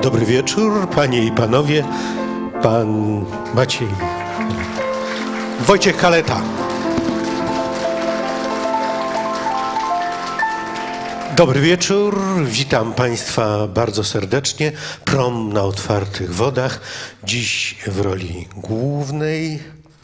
Dobry wieczór, panie i panowie. Pan Maciej Wojciech Kaleta. Dobry wieczór, witam państwa bardzo serdecznie. Prom na otwartych wodach. Dziś w roli głównej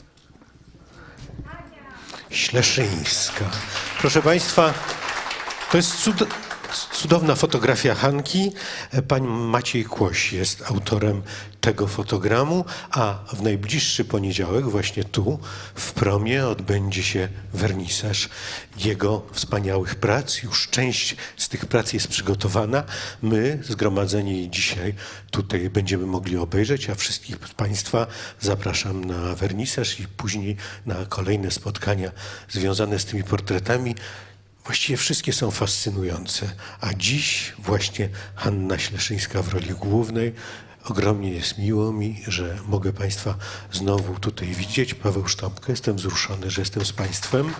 Śleszyńska. Proszę państwa, to jest cudowna fotografia Hanki. Pan Maciej Kłoś jest autorem tego fotogramu, a w najbliższy poniedziałek właśnie tu w Promie odbędzie się wernisaż jego wspaniałych prac. Już część z tych prac jest przygotowana. My, zgromadzeni dzisiaj tutaj, będziemy mogli obejrzeć, a wszystkich państwa zapraszam na wernisaż i później na kolejne spotkania związane z tymi portretami. Właściwie wszystkie są fascynujące, a dziś właśnie Hanna Śleszyńska w roli głównej. Ogromnie jest miło mi, że mogę państwa znowu tutaj widzieć. Paweł Sztąpkę, jestem wzruszony, że jestem z państwem.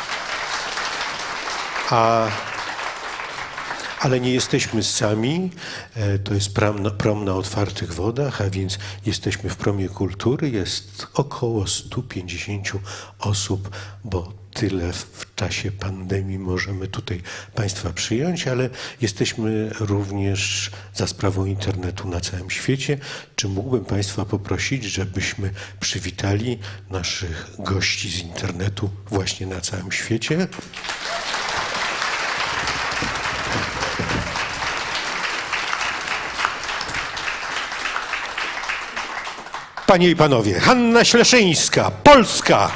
Ale nie jesteśmy sami, to jest prom na otwartych wodach, a więc jesteśmy w Promie Kultury. Jest około 150 osób, bo tyle w czasie pandemii możemy tutaj państwa przyjąć, ale jesteśmy również za sprawą internetu na całym świecie. Czy mógłbym państwa poprosić, żebyśmy przywitali naszych gości z internetu właśnie na całym świecie? Panie i panowie, Hanna Śleszyńska, Polska!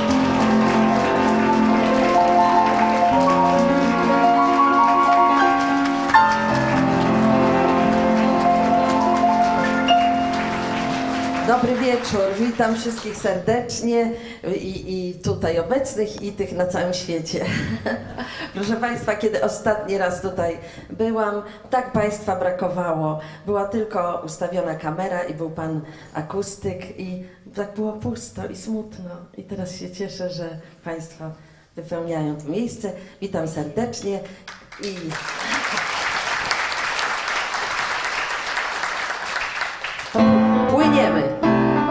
Dobry wieczór, witam wszystkich serdecznie i tutaj obecnych i tych na całym świecie. Proszę państwa, kiedy ostatni raz tutaj byłam, tak państwa brakowało. Była tylko ustawiona kamera i był pan akustyk i tak było pusto i smutno. I teraz się cieszę, że państwo wypełniają to miejsce. Witam serdecznie i... Płyniemy.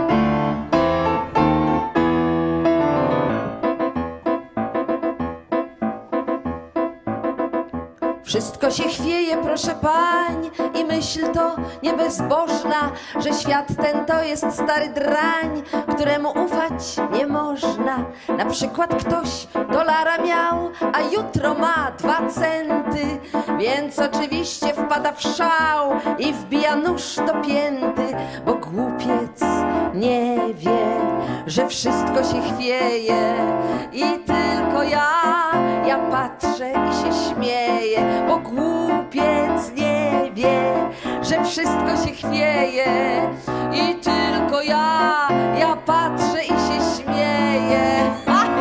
Wszystko się chwieje, proszę pań, i myśl to niebezbożna, że świat ten to jest stary drań, któremu ufać nie można. Na przykład ktoś dolara miał, a jutro ma 2 centy, więc oczywiście wpada w szał i wbija nóż do pięty, bo głupiec nie wie, że wszystko się chwieje i tylko ja patrzę i się śmieję, bo głupiec nie wie, że wszystko się chwieje i tylko ja patrzę i się śmieję.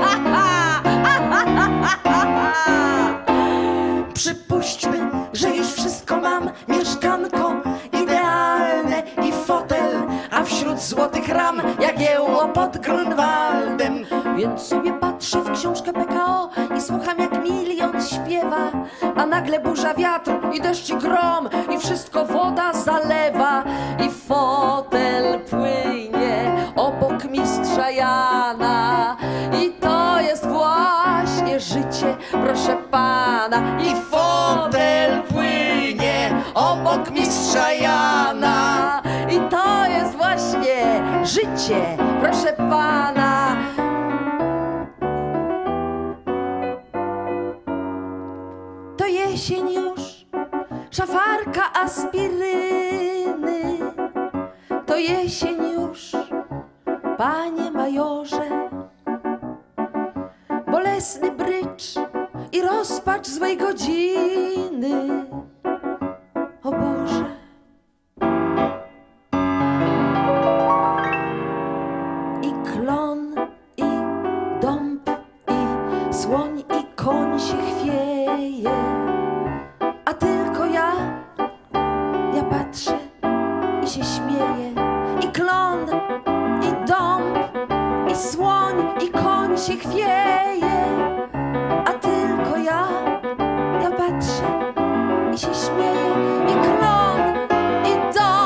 Przypuśćmy, że już wszystko mam, mieszkanko idealne i fotel, a wśród złotych ram jagiełło pod Grunwaldem. Więc sobie patrzę w książkę PKO i słucham, jak milion śpiewa, a nagle burza, wiatr i deszcz i grom i wszystko woda zalewa i fotel płynie obok mistrza Jana i to jest właśnie życie, proszę pana. I fotel płynie obok mistrza Jana i to jest właśnie życie, proszę pana. To jesień już, szafarka aspiryny. To jesień już, panie majorze. Bolesny brycz i rozpacz złej godziny. O Boże. I klon, i dąb, i słoń, i koń się chwieje, a tylko ja patrzę i się śmieję. I klon, i dąb, i słoń, i koń się chwieje, a tylko ja patrzę i się śmieję. I klon, i dąb,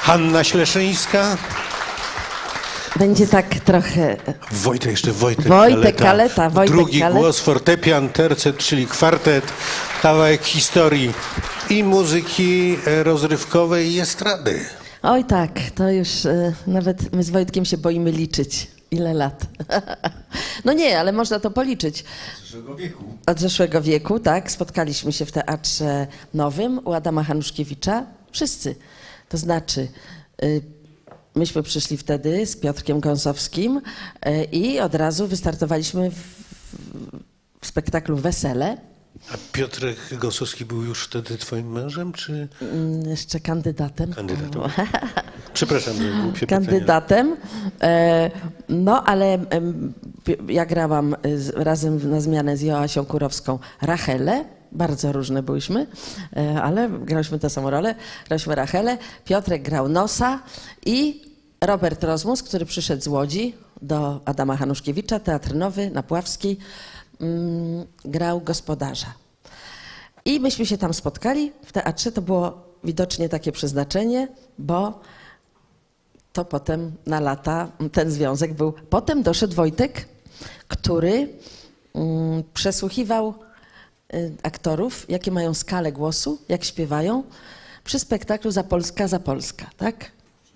Hanna Śleszyńska. Będzie tak trochę... Wojtek Kaleta. Drugi głos, fortepian, tercet, czyli kwartet, kawałek historii i muzyki rozrywkowej i estrady. Oj tak, to już nawet my z Wojtkiem się boimy liczyć. Ile lat? No nie, ale można to policzyć. Od zeszłego wieku, tak. Spotkaliśmy się w Teatrze Nowym u Adama Hanuszkiewicza. Wszyscy. To znaczy, myśmy przyszli wtedy z Piotrkiem Gąsowskim i od razu wystartowaliśmy w spektaklu Wesele. A Piotrek Gąsowski był już wtedy twoim mężem, czy? Jeszcze kandydatem. Przepraszam, że głupie kandydatem. No, ale ja grałam razem na zmianę z Joasią Kurowską Rachelę. Bardzo różne byliśmy, ale grałyśmy tę samą rolę. Graliśmy Rachelę. Piotrek grał Nosa i Robert Rozmus, który przyszedł z Łodzi do Adama Hanuszkiewicza, Teatr Nowy na Puławskiej, grał gospodarza. I myśmy się tam spotkali w teatrze. To było widocznie takie przeznaczenie, bo to potem na lata ten związek był. Potem doszedł Wojtek, który przesłuchiwał aktorów, jakie mają skalę głosu, jak śpiewają, przy spektaklu Za Polska, za Polska, tak?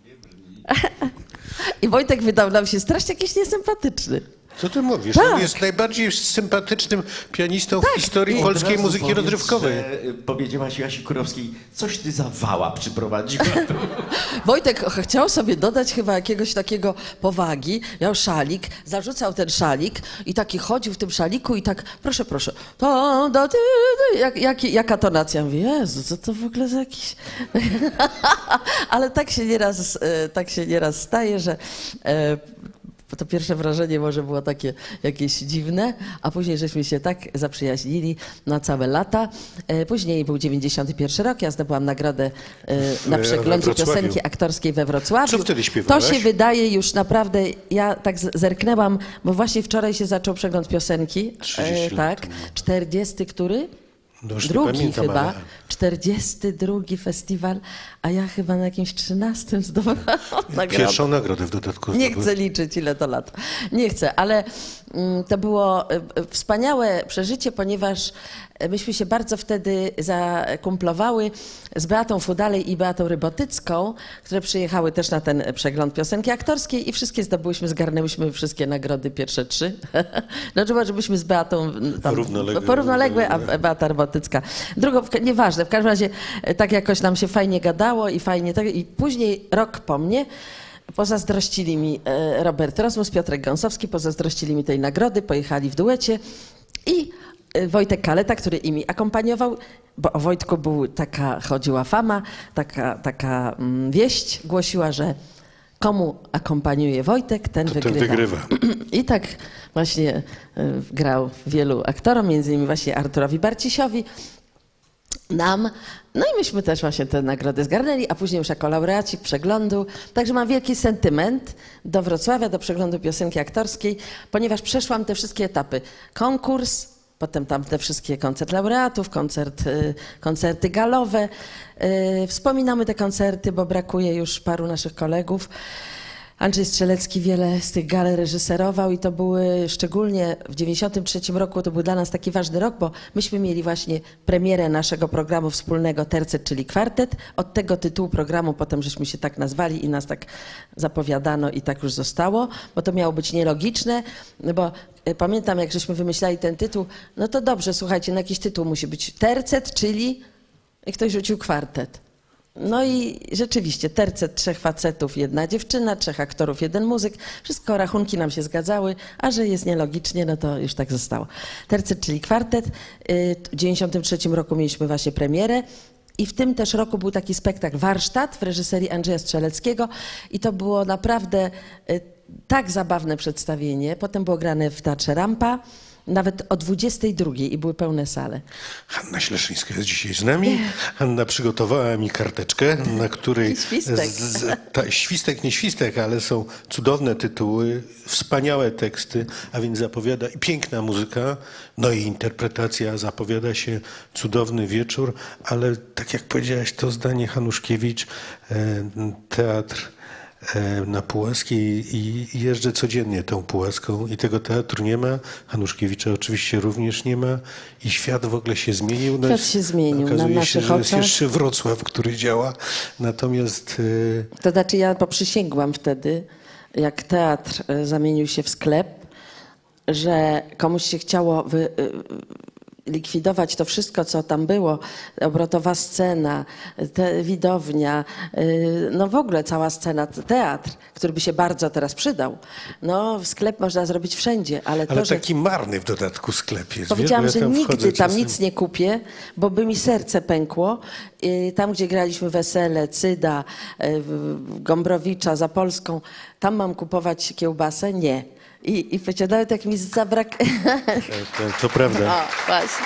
I Wojtek wydał nam się strasznie jakiś niesympatyczny. Co ty mówisz? Tak. On jest najbardziej sympatycznym pianistą w historii polskiej muzyki rozrywkowej. Powiedziałaś Joasi Kurowskiej, coś ty za wała przyprowadziła. Wojtek chciał sobie dodać chyba jakiegoś takiego powagi. Miał szalik, zarzucał ten szalik i taki chodził w tym szaliku i tak, proszę, jaka tonacja? Mówię, Jezu, co to w ogóle za jakiś... Ale tak się nieraz staje, że... To pierwsze wrażenie może było takie jakieś dziwne, a później żeśmy się tak zaprzyjaźnili na całe lata. Później był 91 rok, ja zdobyłam nagrodę na przeglądzie piosenki aktorskiej we Wrocławiu. Co wtedy śpiewałaś? To się wydaje już naprawdę, ja tak zerknęłam, bo właśnie wczoraj się zaczął przegląd piosenki. 30 tak, lat temu. 40 który? No już nie Drugi pamiętam, chyba, ale... 42 festiwal, a ja chyba na jakimś 13 zdobyłam nagrodę. Pierwszą nagrodę w dodatku. Nie chcę liczyć, ile to lat. Nie chcę, ale to było wspaniałe przeżycie, ponieważ myśmy się bardzo wtedy zakumplowały z Beatą Fudalej i Beatą Rybotycką, które przyjechały też na ten przegląd piosenki aktorskiej i wszystkie zgarnęłyśmy wszystkie nagrody, pierwsze 3. No, żebyśmy z Beatą tam porównoległe, a Beata Rybotycka. Drugą, nieważne, w każdym razie tak jakoś nam się fajnie gadało i fajnie tak. I później, rok po mnie, pozazdrościli mi Robert Rozmus, Piotrek Gąsowski, pozazdrościli mi tej nagrody, pojechali w duecie i Wojtek Kaleta, który imi akompaniował, bo o Wojtku chodziła fama, taka wieść głosiła, że komu akompaniuje Wojtek, ten wygrywa. I tak właśnie grał wielu aktorom, między innymi właśnie Arturowi Barcisiowi, nam. No i myśmy też właśnie tę nagrodę zgarnęli, a później już jako laureaci przeglądu. Także mam wielki sentyment do Wrocławia, do przeglądu piosenki aktorskiej, ponieważ przeszłam te wszystkie etapy. Konkurs, potem tam te wszystkie koncert laureatów, koncerty galowe. Wspominamy te koncerty, bo brakuje już paru naszych kolegów. Andrzej Strzelecki wiele z tych gal reżyserował i to były szczególnie w 93 roku, to był dla nas taki ważny rok, bo myśmy mieli właśnie premierę naszego programu wspólnego Tercet, czyli kwartet. Od tego tytułu programu potem żeśmy się tak nazwali i nas tak zapowiadano i tak już zostało, bo to miało być nielogiczne, bo pamiętam jak żeśmy wymyślali ten tytuł, no to dobrze, słuchajcie, no jakiś tytuł musi być Tercet, czyli i ktoś rzucił kwartet. No i rzeczywiście, tercet 3 facetów, 1 dziewczyna, 3 aktorów, 1 muzyk. Wszystko, rachunki nam się zgadzały, a że jest nielogicznie, no to już tak zostało. Tercet, czyli kwartet. W 93 roku mieliśmy właśnie premierę i w tym też roku był taki spektakl Warsztat w reżyserii Andrzeja Strzeleckiego i to było naprawdę tak zabawne przedstawienie. Potem było grane w Teatrze Rampa. nawet o 22 i były pełne sale. Hanna Śleszyńska jest dzisiaj z nami. Hanna przygotowała mi karteczkę, na której... I świstek. Świstek, nie świstek, ale są cudowne tytuły, wspaniałe teksty, a więc zapowiada i piękna muzyka, no i interpretacja, zapowiada się cudowny wieczór, ale tak jak powiedziałaś, to zdanie Hanuszkiewicz, teatr na Puławskiej i jeżdżę codziennie tą Puławską i tego teatru nie ma, Hanuszkiewicza oczywiście również nie ma i świat w ogóle się zmienił. Świat się zmienił na okazuje się, naszych że jest oczach. jeszcze Wrocław, który działa, natomiast To znaczy ja poprzysięgłam wtedy, jak teatr zamienił się w sklep, że komuś się chciało likwidować to wszystko, co tam było, obrotowa scena, widownia, no w ogóle cała scena, teatr, który by się bardzo teraz przydał. No sklep można zrobić wszędzie, ale to, że... taki marny w dodatku sklep jest. Powiedziałam, wiesz, bo że ja tam nigdy wchodzę tam czasem. nic nie kupię, bo by mi serce pękło. Tam, gdzie graliśmy Wesele, Cyda, Gombrowicza, Zapolską, tam mam kupować kiełbasę? Nie. I wiecie, nawet jak mi To prawda. O, właśnie.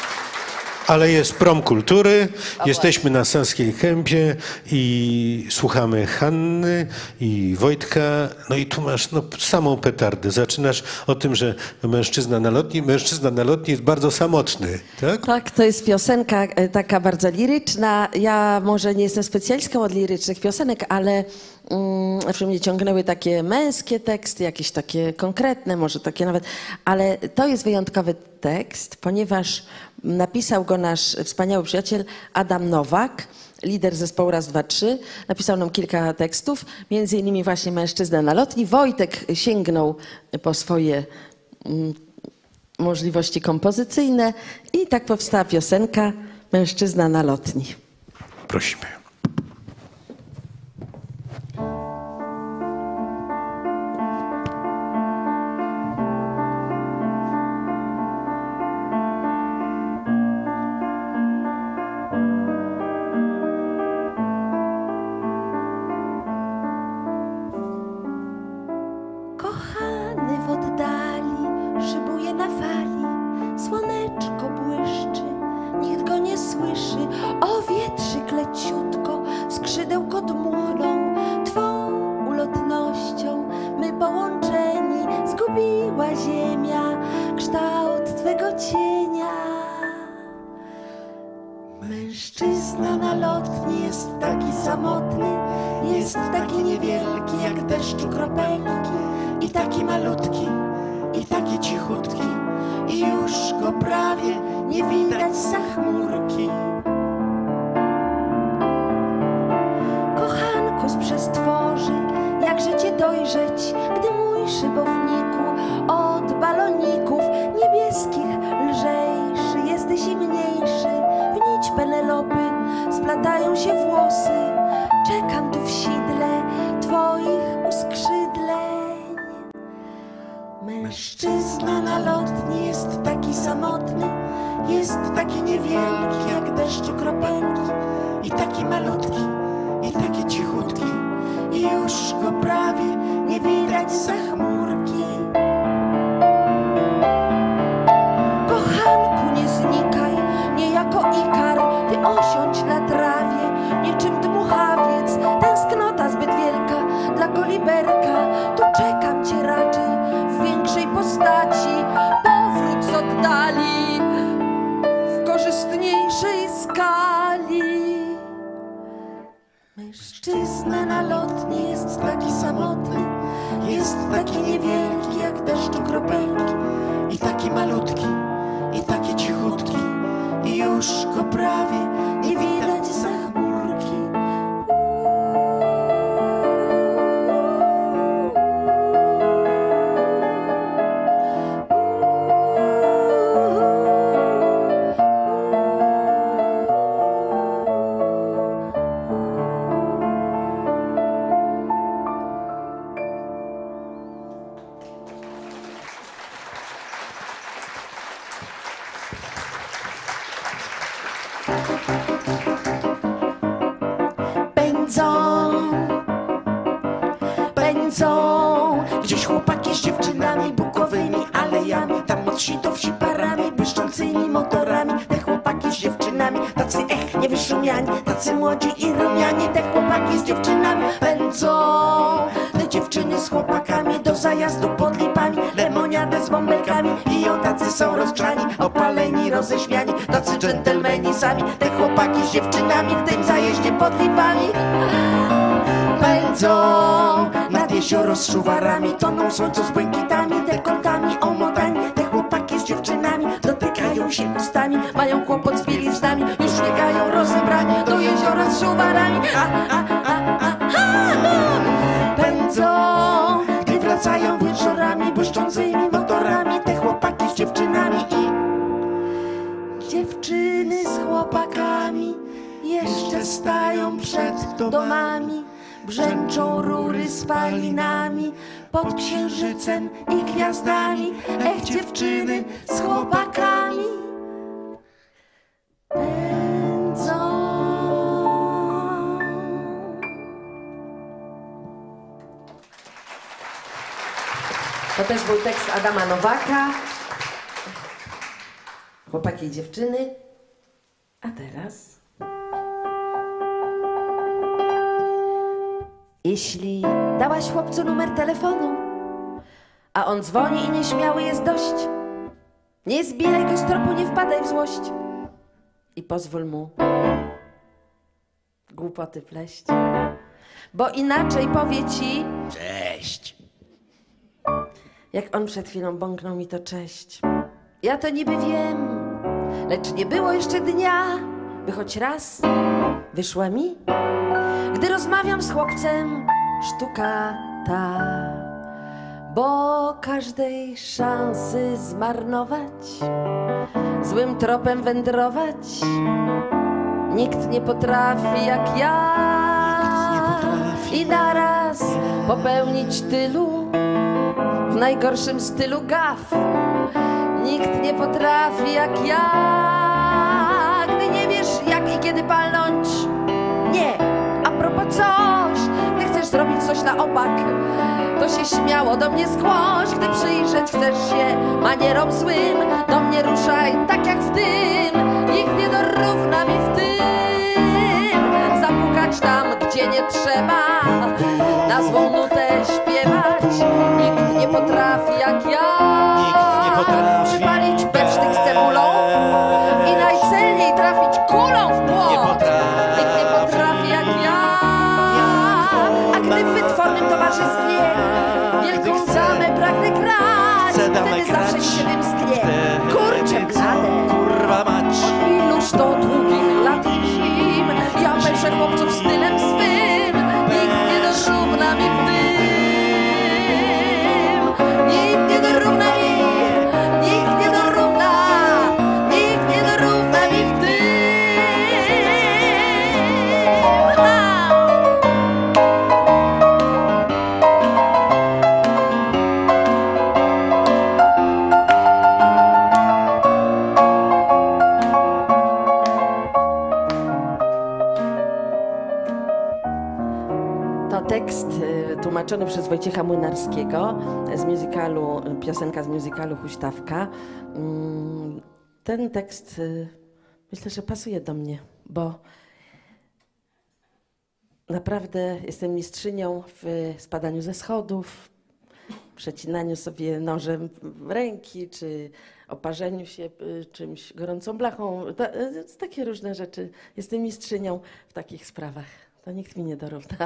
Ale jest prom kultury, jesteśmy na Saskiej Kępie i słuchamy Hanny i Wojtka. No i tu masz samą petardę. Zaczynasz o tym, że mężczyzna na lotni jest bardzo samotny, tak? Tak, to jest piosenka taka bardzo liryczna. Ja może nie jestem specjalistką od lirycznych piosenek, ale zawsze mnie ciągnęły takie męskie teksty, jakieś takie konkretne, może takie nawet, ale to jest wyjątkowy tekst, ponieważ napisał go nasz wspaniały przyjaciel Adam Nowak, lider zespołu Raz, Dwa, Trzy. Napisał nam kilka tekstów, między innymi właśnie Mężczyzna na lotni. Wojtek sięgnął po swoje możliwości kompozycyjne i tak powstała piosenka Mężczyzna na lotni. Prosimy. Kochany w oddali szybuje na fali, słoneczko błyszczy, nikt go nie słyszy. O wietrzyk leciutko, skrzydełko dmuchnął, twą ulotnością my połączeni. Zgubiła ziemia kształt twego cienia. Mężczyzna na lotni jest taki samotny, jest taki niewielki jak deszczu kropelki, i taki malutki, i taki cichutki, i już go prawie nie widać za chmurki. Kochanku z przestworzy, jakże cię dojrzeć, gdy mój szybowniku od baloników niebieskich lżejszy jesteś i mniejszy. W nić Penelopy splatają się włosy, czekam tu w sidle twoich uskrzydleń. Mężczyzna na lotni jest taki samotny, jest taki niewielki jak deszczu kropelki, i taki malutki, i taki cichutki, i już go prawie nie widać za chmurki. Kochanku, nie znikaj, nie jako Ikar, ty osiądź na trawie, niczym dmuchawiec, tęsknota zbyt wielka dla koliberka. Tu czekam cię raczej w większej postaci, powrót z oddali w korzystniejszej skali. Mężczyzna na lotni jest taki samotny, jest taki niewielki jak deszczu kropelki, i taki malutki, i taki cichutki, i już go prawie nie widać za chmurki. tacy młodzi i rumiani, te chłopaki z dziewczynami pędzą. Te dziewczyny z chłopakami do zajazdu pod lipami, lemoniadę z bąbelkami, piją, tacy są rozgrzani, opaleni, roześmiani, tacy dżentelmeni sami. Te chłopaki z dziewczynami w tym zajeździe pod lipami pędzą nad jezioro z szuwarami, toną w słońcu z błękitami, dekoltami omotani. Te chłopaki z dziewczynami dotykają się ustami, mają kłopot z bieliznami, już biegają rozebrani do jeziora z szuwarami. Pędzą, gdy wracają wieczorami błyszczącymi motorami, te chłopaki z dziewczynami i dziewczyny z chłopakami jeszcze stają przed domami. Brzęczą rury spalinami pod księżycem i gwiazdami. Ech, dziewczyny z chłopakami pędzą. To też był tekst Adama Nowaka. Chłopaki i dziewczyny. A teraz... Jeśli dałaś chłopcu numer telefonu, a on dzwoni i nieśmiały jest dość, nie zbijaj go z tropu, nie wpadaj w złość i pozwól mu głupoty pleść, bo inaczej powie ci Cześć. jak on przed chwilą bąknął mi to cześć. Ja to niby wiem, lecz nie było jeszcze dnia, by choć raz wyszła mi, gdy rozmawiam z chłopcem, sztuka ta, bo każdej szansy zmarnować, złym tropem wędrować nikt nie potrafi jak ja. I naraz popełnić tylu w najgorszym stylu gaf nikt nie potrafi jak ja. Gdy nie wiesz jak i kiedy palnąć, nie, a propos coś, gdy chcesz zrobić coś na opak, to się śmiało do mnie zgłoś. Gdy przyjrzeć chcesz się manierom złym, do mnie ruszaj tak jak w tym, nikt nie dorówna mi w tym. Zapukać tam gdzie nie trzeba, na złą nutę śpiewać nikt nie potrafi jak ja. Nikt nie potrafi. Przypalić bewsztyk z cebulą i najcelniej trafić kulą w błąd. Nikt nie potrafi jak ja. A gdy w wytwornym towarzystwie wielką damę pragnę grać, wtedy zawsze się wymsknie. Kurczę blade, Kurwa mać. iluż to długich lat i zim ja peszę chłopców stylem swym. Nikt nie dorówna mi w tym. Nikt nie dorówna mi. Nikt nie dorówna. Nikt nie dorówna mi w tym. To tekst tłumaczony przez Wojciecha Młynarskiego z musicalu, piosenka z musicalu Huśtawka. Ten tekst myślę, że pasuje do mnie, bo naprawdę jestem mistrzynią w spadaniu ze schodów, przecinaniu sobie nożem w ręki, czy oparzeniu się czymś gorącą blachą. Takie różne rzeczy. Jestem mistrzynią w takich sprawach. To nikt mi nie dorówna.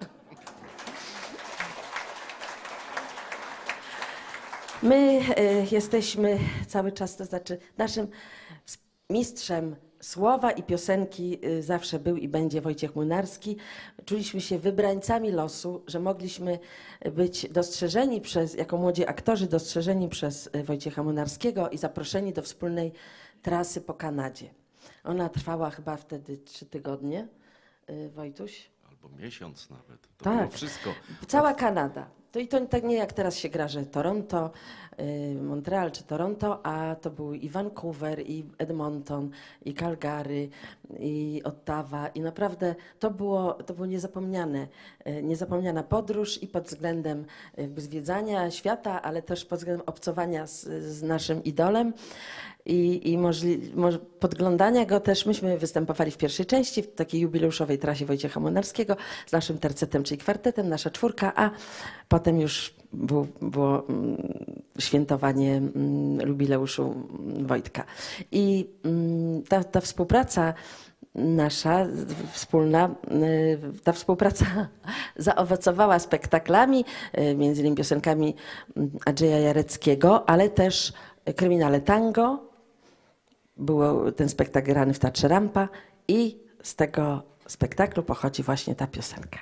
My jesteśmy cały czas, to znaczy naszym mistrzem słowa i piosenki zawsze był i będzie Wojciech Młynarski. Czuliśmy się wybrańcami losu, że mogliśmy być dostrzeżeni jako młodzi aktorzy, dostrzeżeni przez Wojciecha Młynarskiego i zaproszeni do wspólnej trasy po Kanadzie. Ona trwała chyba wtedy 3 tygodnie, Wojtuś? Albo miesiąc nawet. To Tak. było wszystko. Cała Kanada. I to tak nie jak teraz się gra, że Toronto, Montreal czy Toronto, a to był i Vancouver, i Edmonton, i Calgary, i Ottawa. I naprawdę to było niezapomniana podróż i pod względem zwiedzania świata, ale też pod względem obcowania z naszym idolem. podglądania go też. Myśmy występowali w pierwszej części, w takiej jubileuszowej trasie Wojciecha Młynarskiego z naszym tercetem, czyli kwartetem, nasza czwórka, a potem już było świętowanie jubileuszu Wojtka. I ta współpraca nasza wspólna, ta współpraca zaowocowała spektaklami, między innymi piosenkami Andrzeja Jareckiego, ale też Kryminale Tango. Był ten spektakl grany w Teatrze Rampa i z tego spektaklu pochodzi właśnie ta piosenka.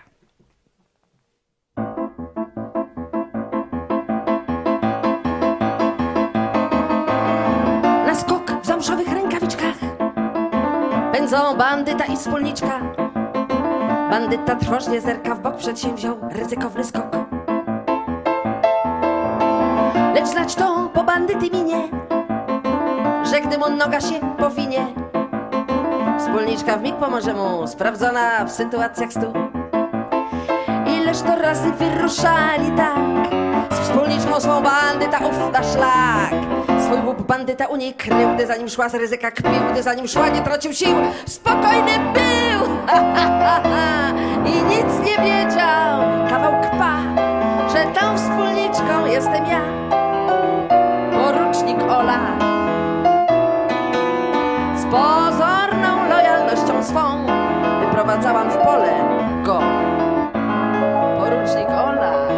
Na skok w zamszowych rękawiczkach pędzą bandyta i wspólniczka. Bandyta trwożnie zerka w bok, przedsięwziął ryzykowny skok. Lecz znać to po bandyty minie, że gdy mu noga się powinie, wspólniczka wmig pomoże mu, sprawdzona w sytuacjach stu. Ileż to razy wyruszali tak, z wspólniczką swą bandyta ów na szlak. Swój łup bandyta u niej krył, gdy za nim szła, z ryzyka kpił, gdy za nim szła, nie tracił sił, spokojny był i nic nie wiedział, kawał kpa, że tą wspólniczką jestem ja, porucznik Ola. Z pozorną lojalnością swą wyprowadzałam w pole go, porucznik Ola.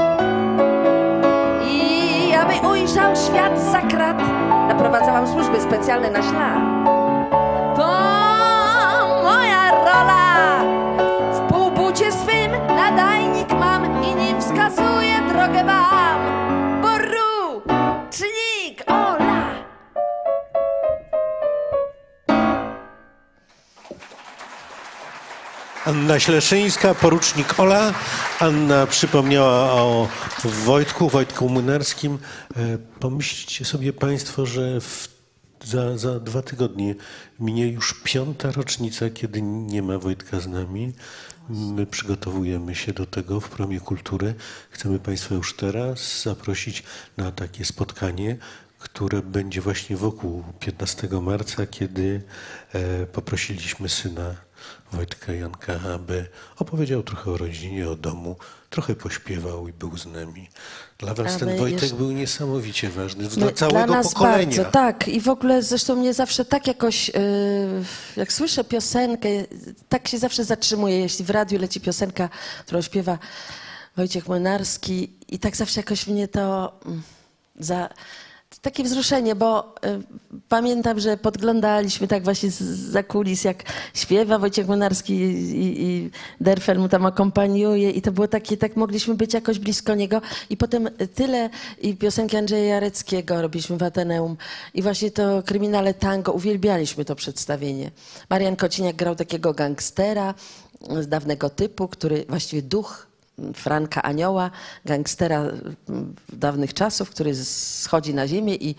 I aby ujrzał świat za krat, naprowadzałam służby specjalne na ślad. To moja rola, w półbucie swym nadajnik mam i nim wskazuję drogę wam, porucznik Ola. Anna Śleszyńska, porucznik Ola. Anna przypomniała o Wojtku Młynarskim. Pomyślcie sobie państwo, że za 2 tygodnie minie już 5. rocznica, kiedy nie ma Wojtka z nami. My przygotowujemy się do tego w Promie Kultury. Chcemy państwa już teraz zaprosić na takie spotkanie, które będzie właśnie wokół 15 marca, kiedy poprosiliśmy syna Wojtka Janka, aby opowiedział trochę o rodzinie, o domu, trochę pośpiewał i był z nami. Dla was ten Wojtek był niesamowicie ważny, dla całego dla nas pokolenia. Bardzo, tak. I w ogóle zresztą mnie zawsze tak jakoś, jak słyszę piosenkę, tak się zawsze zatrzymuję, jeśli w radiu leci piosenka, którą śpiewa Wojciech Młynarski i tak zawsze jakoś mnie to takie wzruszenie, bo pamiętam, że podglądaliśmy tak właśnie za kulis, jak śpiewa Wojciech Młynarski i Derfel mu tam akompaniuje i to było takie, tak mogliśmy być jakoś blisko niego i potem tyle i piosenki Andrzeja Jareckiego robiliśmy w Ateneum i właśnie to Kryminale Tango, uwielbialiśmy to przedstawienie. Marian Kociniak grał takiego gangstera z dawnego typu, który właściwie duch Franka Anioła, gangstera dawnych czasów, który schodzi na ziemię i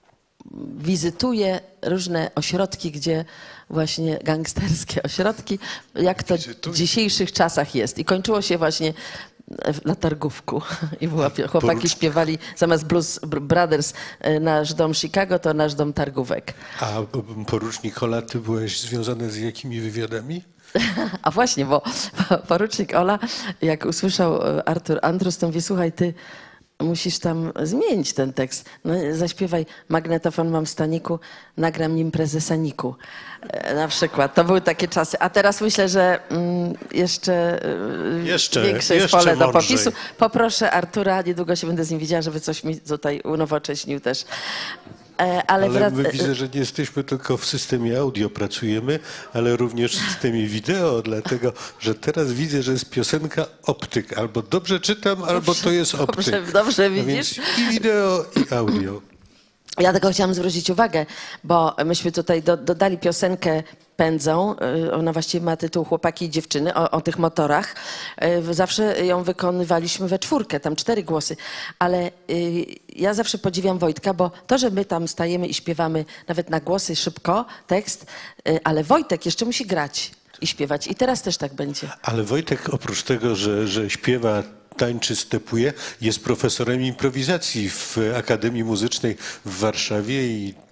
wizytuje różne ośrodki, gdzie właśnie gangsterskie ośrodki, jak to w dzisiejszych czasach jest. I kończyło się właśnie na targówku. I chłopaki śpiewali zamiast Blues Brothers Nasz dom Chicago, to Nasz dom targówek. A porucznik Ola, ty byłeś związany z jakimi wywiadami? A właśnie, bo porucznik Ola, jak usłyszał Artur Andrus, to mówi, słuchaj, ty musisz tam zmienić ten tekst. No, zaśpiewaj magnetofon mam w staniku, nagram nim prezesa Niku. Na przykład. To były takie czasy. A teraz myślę, że jeszcze większe jest pole do popisu. Poproszę Artura, niedługo się będę z nim widziała, żeby coś mi tutaj unowocześnił też. Ale my widzę, że nie jesteśmy tylko w systemie audio pracujemy, ale również w systemie wideo, dlatego że teraz widzę, że jest piosenka Optyk. Albo dobrze czytam, albo to jest Optyk. Dobrze widzisz. Więc i wideo, i audio. Ja tylko chciałam zwrócić uwagę, bo myśmy tutaj dodali piosenkę Pędzą. Ona właściwie ma tytuł Chłopaki i dziewczyny, o tych motorach. Zawsze ją wykonywaliśmy we czwórkę, tam 4 głosy. Ale ja zawsze podziwiam Wojtka, bo to, że my tam stajemy i śpiewamy nawet na głosy szybko, tekst, ale Wojtek jeszcze musi grać i śpiewać. I teraz też tak będzie. Ale Wojtek oprócz tego, że śpiewa, tańczy, stepuje, jest profesorem improwizacji w Akademii Muzycznej w Warszawie i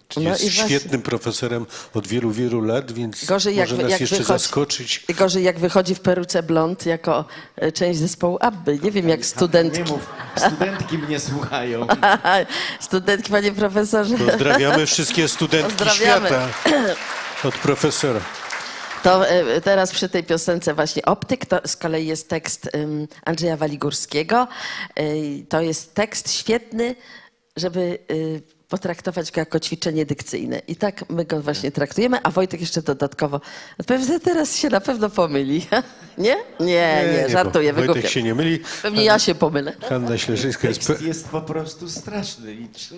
No jest i właśnie. świetnym profesorem od wielu, wielu lat, więc Gorzej może nas jeszcze zaskoczyć. Gorzej jak wychodzi w peruce blond jako część zespołu Abby. Nie wiem jak studentki. Nie mów, studentki mnie słuchają. Studentki, panie profesorze. Pozdrawiamy wszystkie studentki Pozdrawiamy. świata od profesora. To teraz przy tej piosence właśnie Optyk, to z kolei jest tekst Andrzeja Waligórskiego. To jest tekst świetny, żeby potraktować go jako ćwiczenie dykcyjne. I tak my go właśnie traktujemy, a Wojtek jeszcze dodatkowo pewnie teraz się na pewno pomyli. Nie? Nie, żartuję, Wojtek wygłupiam. się nie myli. Pewnie ja się pomylę. Hanna Śleżyńska jest... Tekst jest po prostu straszny.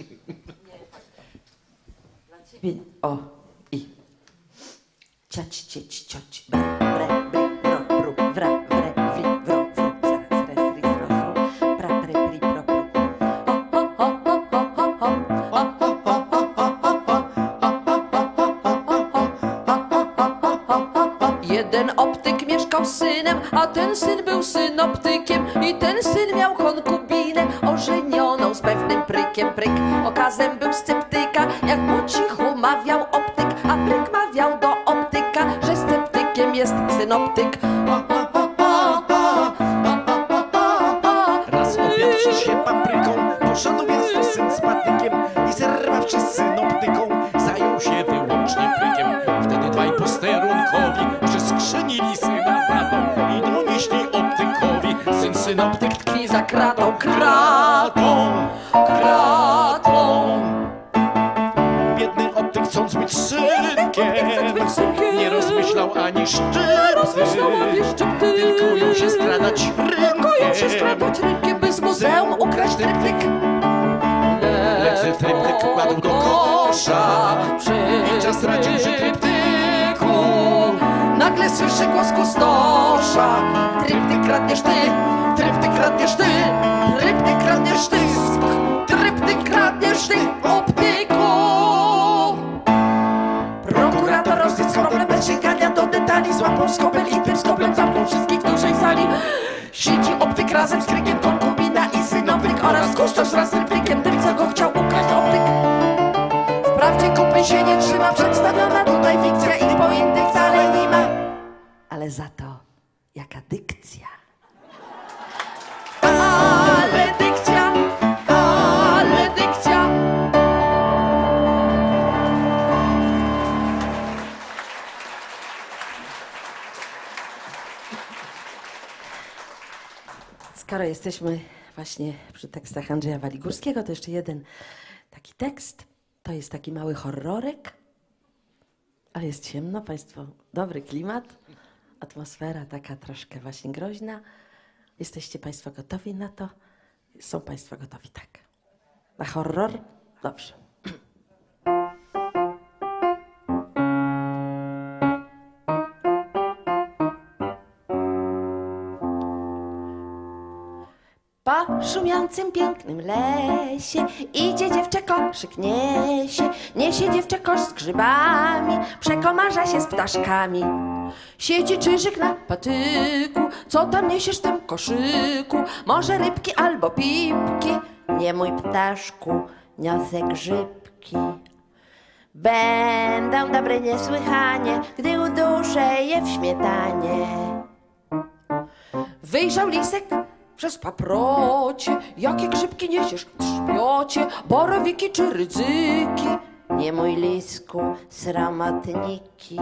O, i. Ciać, cieć, cioć, bre, bre, bri, bro, bru, wra, wre, wri, wro, wru, zaraz, res, ris, ro, wru, pra, pre, pri, pro, pru. Jeden optyk mieszkał z synem, a ten syn był synoptykiem i ten syn miał konkubinę ożenioną z pewnym prykiem. Pryk okazem był sceptyka, jak po cichu mawiał optyk, a pryk mawiał do optyka, że sceptykiem jest synoptyk. Raz obiadszy się papryką, poszedł więc to syn z patykiem i zerwawszy z synoptyką, zajął się wyłącznie prykiem. Wtedy dwaj posterunkowi przyskrzynili syna za to i donieśli optykowi. Syn synoptyk Tkwi za kratą, kratą, kratą. biedny optyk chcąc być synkiem, nie rozmyślał ani szczypty, tylko ją się skradać rynkiem, by z muzeum ukraść tryptyk. Lecz tryptyk kładł do kosza i czas tracił przy tryptyku. Nagle słyszy głos kustosza. Tryptyk kradniesz ty, tryptyk kradniesz ty, tryptyk kradniesz ty, tryptyk kradniesz ty, optyku. Prokurator rozwiązał problem bez sięgania do detali. Złapał skobel i tym skoblem zamknął wszystkich w dużej sali. Siedzi optyk razem z krykiem, konkubina i synoptyk oraz kustosz wraz z tryptykiem, tym co go chciał ukraść optyk. Wprawdzie kupy się nie trzyma, przedstawiona tutaj fikcja i pointy wcale nie ma. Ale za to jaka dykcja. Ale dykcja, ale dykcja. Skoro jesteśmy właśnie przy tekstach Andrzeja Waligórskiego, to jeszcze jeden taki tekst. To jest taki mały horrorek, ale jest ciemno, Państwo, dobry klimat, atmosfera taka troszkę właśnie groźna. Jesteście Państwo gotowi na to? Są Państwo gotowi, tak. Na horror? Dobrze. Po szumiącym, pięknym lesie idzie dziewczę koszyk niesie. Niesie dziewczę kosz z grzybami, przekomarza się z ptaszkami. Siedzi czyżyk na patyku, co tam niesiesz w tym koszyku? Może rybki albo pipki? Nie mój ptaszku, niosę grzybki. Będą dobre niesłychanie, gdy uduszę je w śmietanie. Wyjrzał lisek przez paprocie. Jakie grzybki niesiesz, trzmiocie? Borowiki czy rydzyki? Nie mój lisku, sromotniki.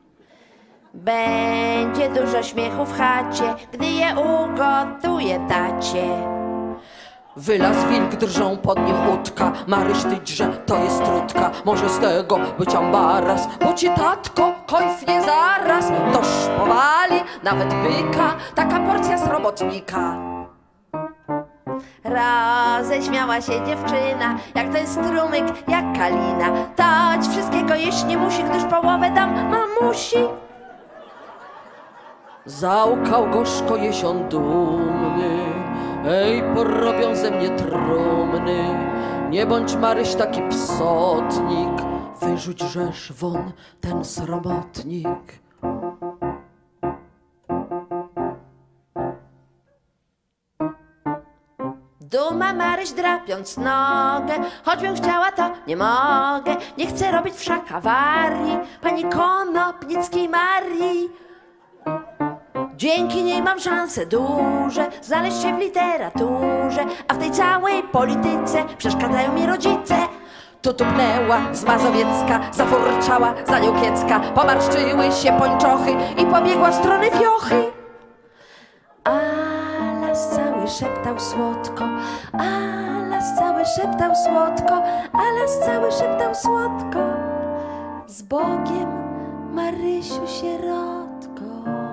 Będzie dużo śmiechu w chacie, gdy je ugotuję tacie. Wylazł wilk, drżą pod nim utka. Maryś ty drze, to jest trudka. Może z tego być ambaras, bo ci tatko kojfnie zaraz. Toż powali nawet byka, taka porcja sromotnika. Roześmiała się dziewczyna, jak ten strumyk, jak kalina. Tać wszystkiego jeść nie musi, gdyż połowę dam mamusi. Załkał gorzko jesion dumny, ej, porobią ze mnie trumny. Nie bądź Maryś taki psotnik, wyrzuć rzesz won ten sromotnik. Duma Maryś drapiąc nogę, choćbym chciała, to nie mogę. Nie chcę robić wszak awarii pani Konopnickiej Marii. Dzięki niej mam szanse duże znaleźć się w literaturze, a w tej całej polityce przeszkadzają mi rodzice. Tu tupnęła z Mazowiecka, zafurczała za nią Kiecka, pomarszczyły się pończochy i pobiegła w stronę wiochy. A las cały szeptał słodko, a las cały szeptał słodko, a las cały szeptał słodko. Z Bogiem, Marysiu sierotko.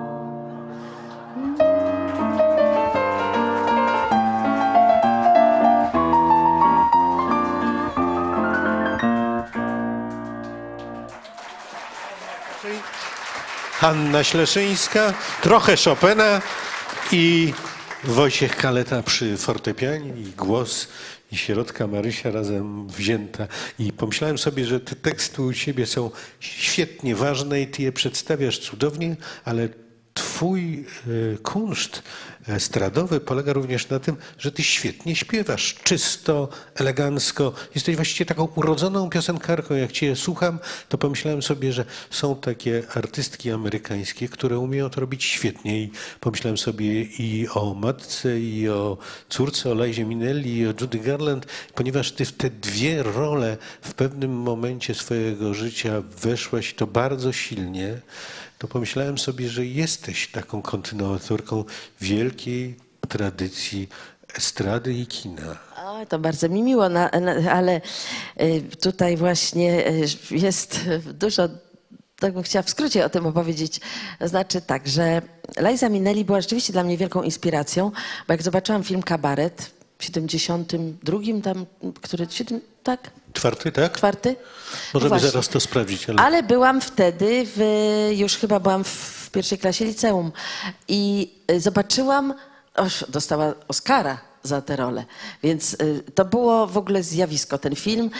Hanna Śleszyńska, trochę Chopina i Wojciech Kaleta przy fortepianie i głos i sierotka Marysia razem wzięta. I pomyślałem sobie, że te teksty u ciebie są świetnie ważne i ty je przedstawiasz cudownie, ale twój kunszt estradowy polega również na tym, że ty świetnie śpiewasz, czysto, elegancko. Jesteś właściwie taką urodzoną piosenkarką. Jak cię słucham, to pomyślałem sobie, że są takie artystki amerykańskie, które umieją to robić świetnie. I pomyślałem sobie i o matce, i o córce, o Lizie Minnelli, i o Judy Garland, ponieważ ty w te dwie role w pewnym momencie swojego życia weszłaś, to bardzo silnie, to pomyślałem sobie, że jesteś taką kontynuatorką wielkiej tradycji estrady i kina. O, to bardzo mi miło, ale tutaj właśnie jest dużo, tak bym chciała w skrócie o tym opowiedzieć. Znaczy tak, że Liza Minnelli była rzeczywiście dla mnie wielką inspiracją, bo jak zobaczyłam film Kabaret w 72 tam, tak? Czwarty, tak? Czwarty? Możemy Właśnie. zaraz to sprawdzić. Ale byłam wtedy, już chyba byłam w pierwszej klasie liceum i zobaczyłam, dostała Oscara za tę rolę, więc to było w ogóle zjawisko, ten film.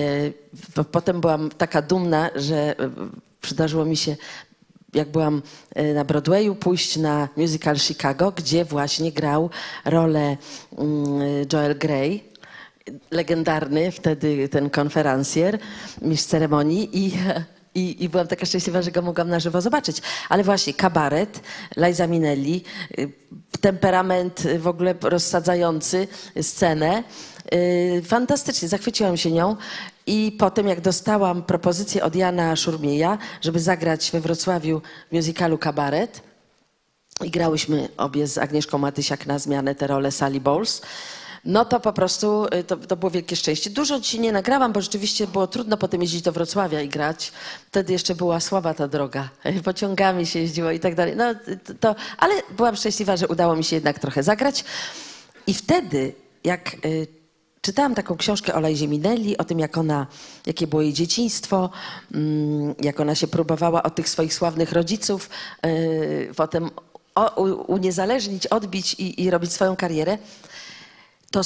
Potem byłam taka dumna, że przydarzyło mi się, jak byłam na Broadwayu, pójść na musical Chicago, gdzie właśnie grał rolę Joel Grey, legendarny wtedy ten konferencjer, mistrz ceremonii i byłam taka szczęśliwa, że go mogłam na żywo zobaczyć. Ale właśnie Kabaret, Liza Minnelli, temperament w ogóle rozsadzający scenę. Fantastycznie, zachwyciłam się nią i potem jak dostałam propozycję od Jana Szurmieja, żeby zagrać we Wrocławiu w musicalu Kabaret i grałyśmy obie z Agnieszką Matysiak na zmianę tę rolę Sally Bowles, no to po prostu to było wielkie szczęście. Dużo dzisiaj nie nagrałam, bo rzeczywiście było trudno potem jeździć do Wrocławia i grać. Wtedy jeszcze była słaba ta droga. Pociągami się jeździło i tak dalej. No, ale byłam szczęśliwa, że udało mi się jednak trochę zagrać. I wtedy, jak czytałam taką książkę o Lizie Minnelli, o tym, jakie było jej dzieciństwo, jak ona się próbowała od tych swoich sławnych rodziców potem uniezależnić, odbić i robić swoją karierę, to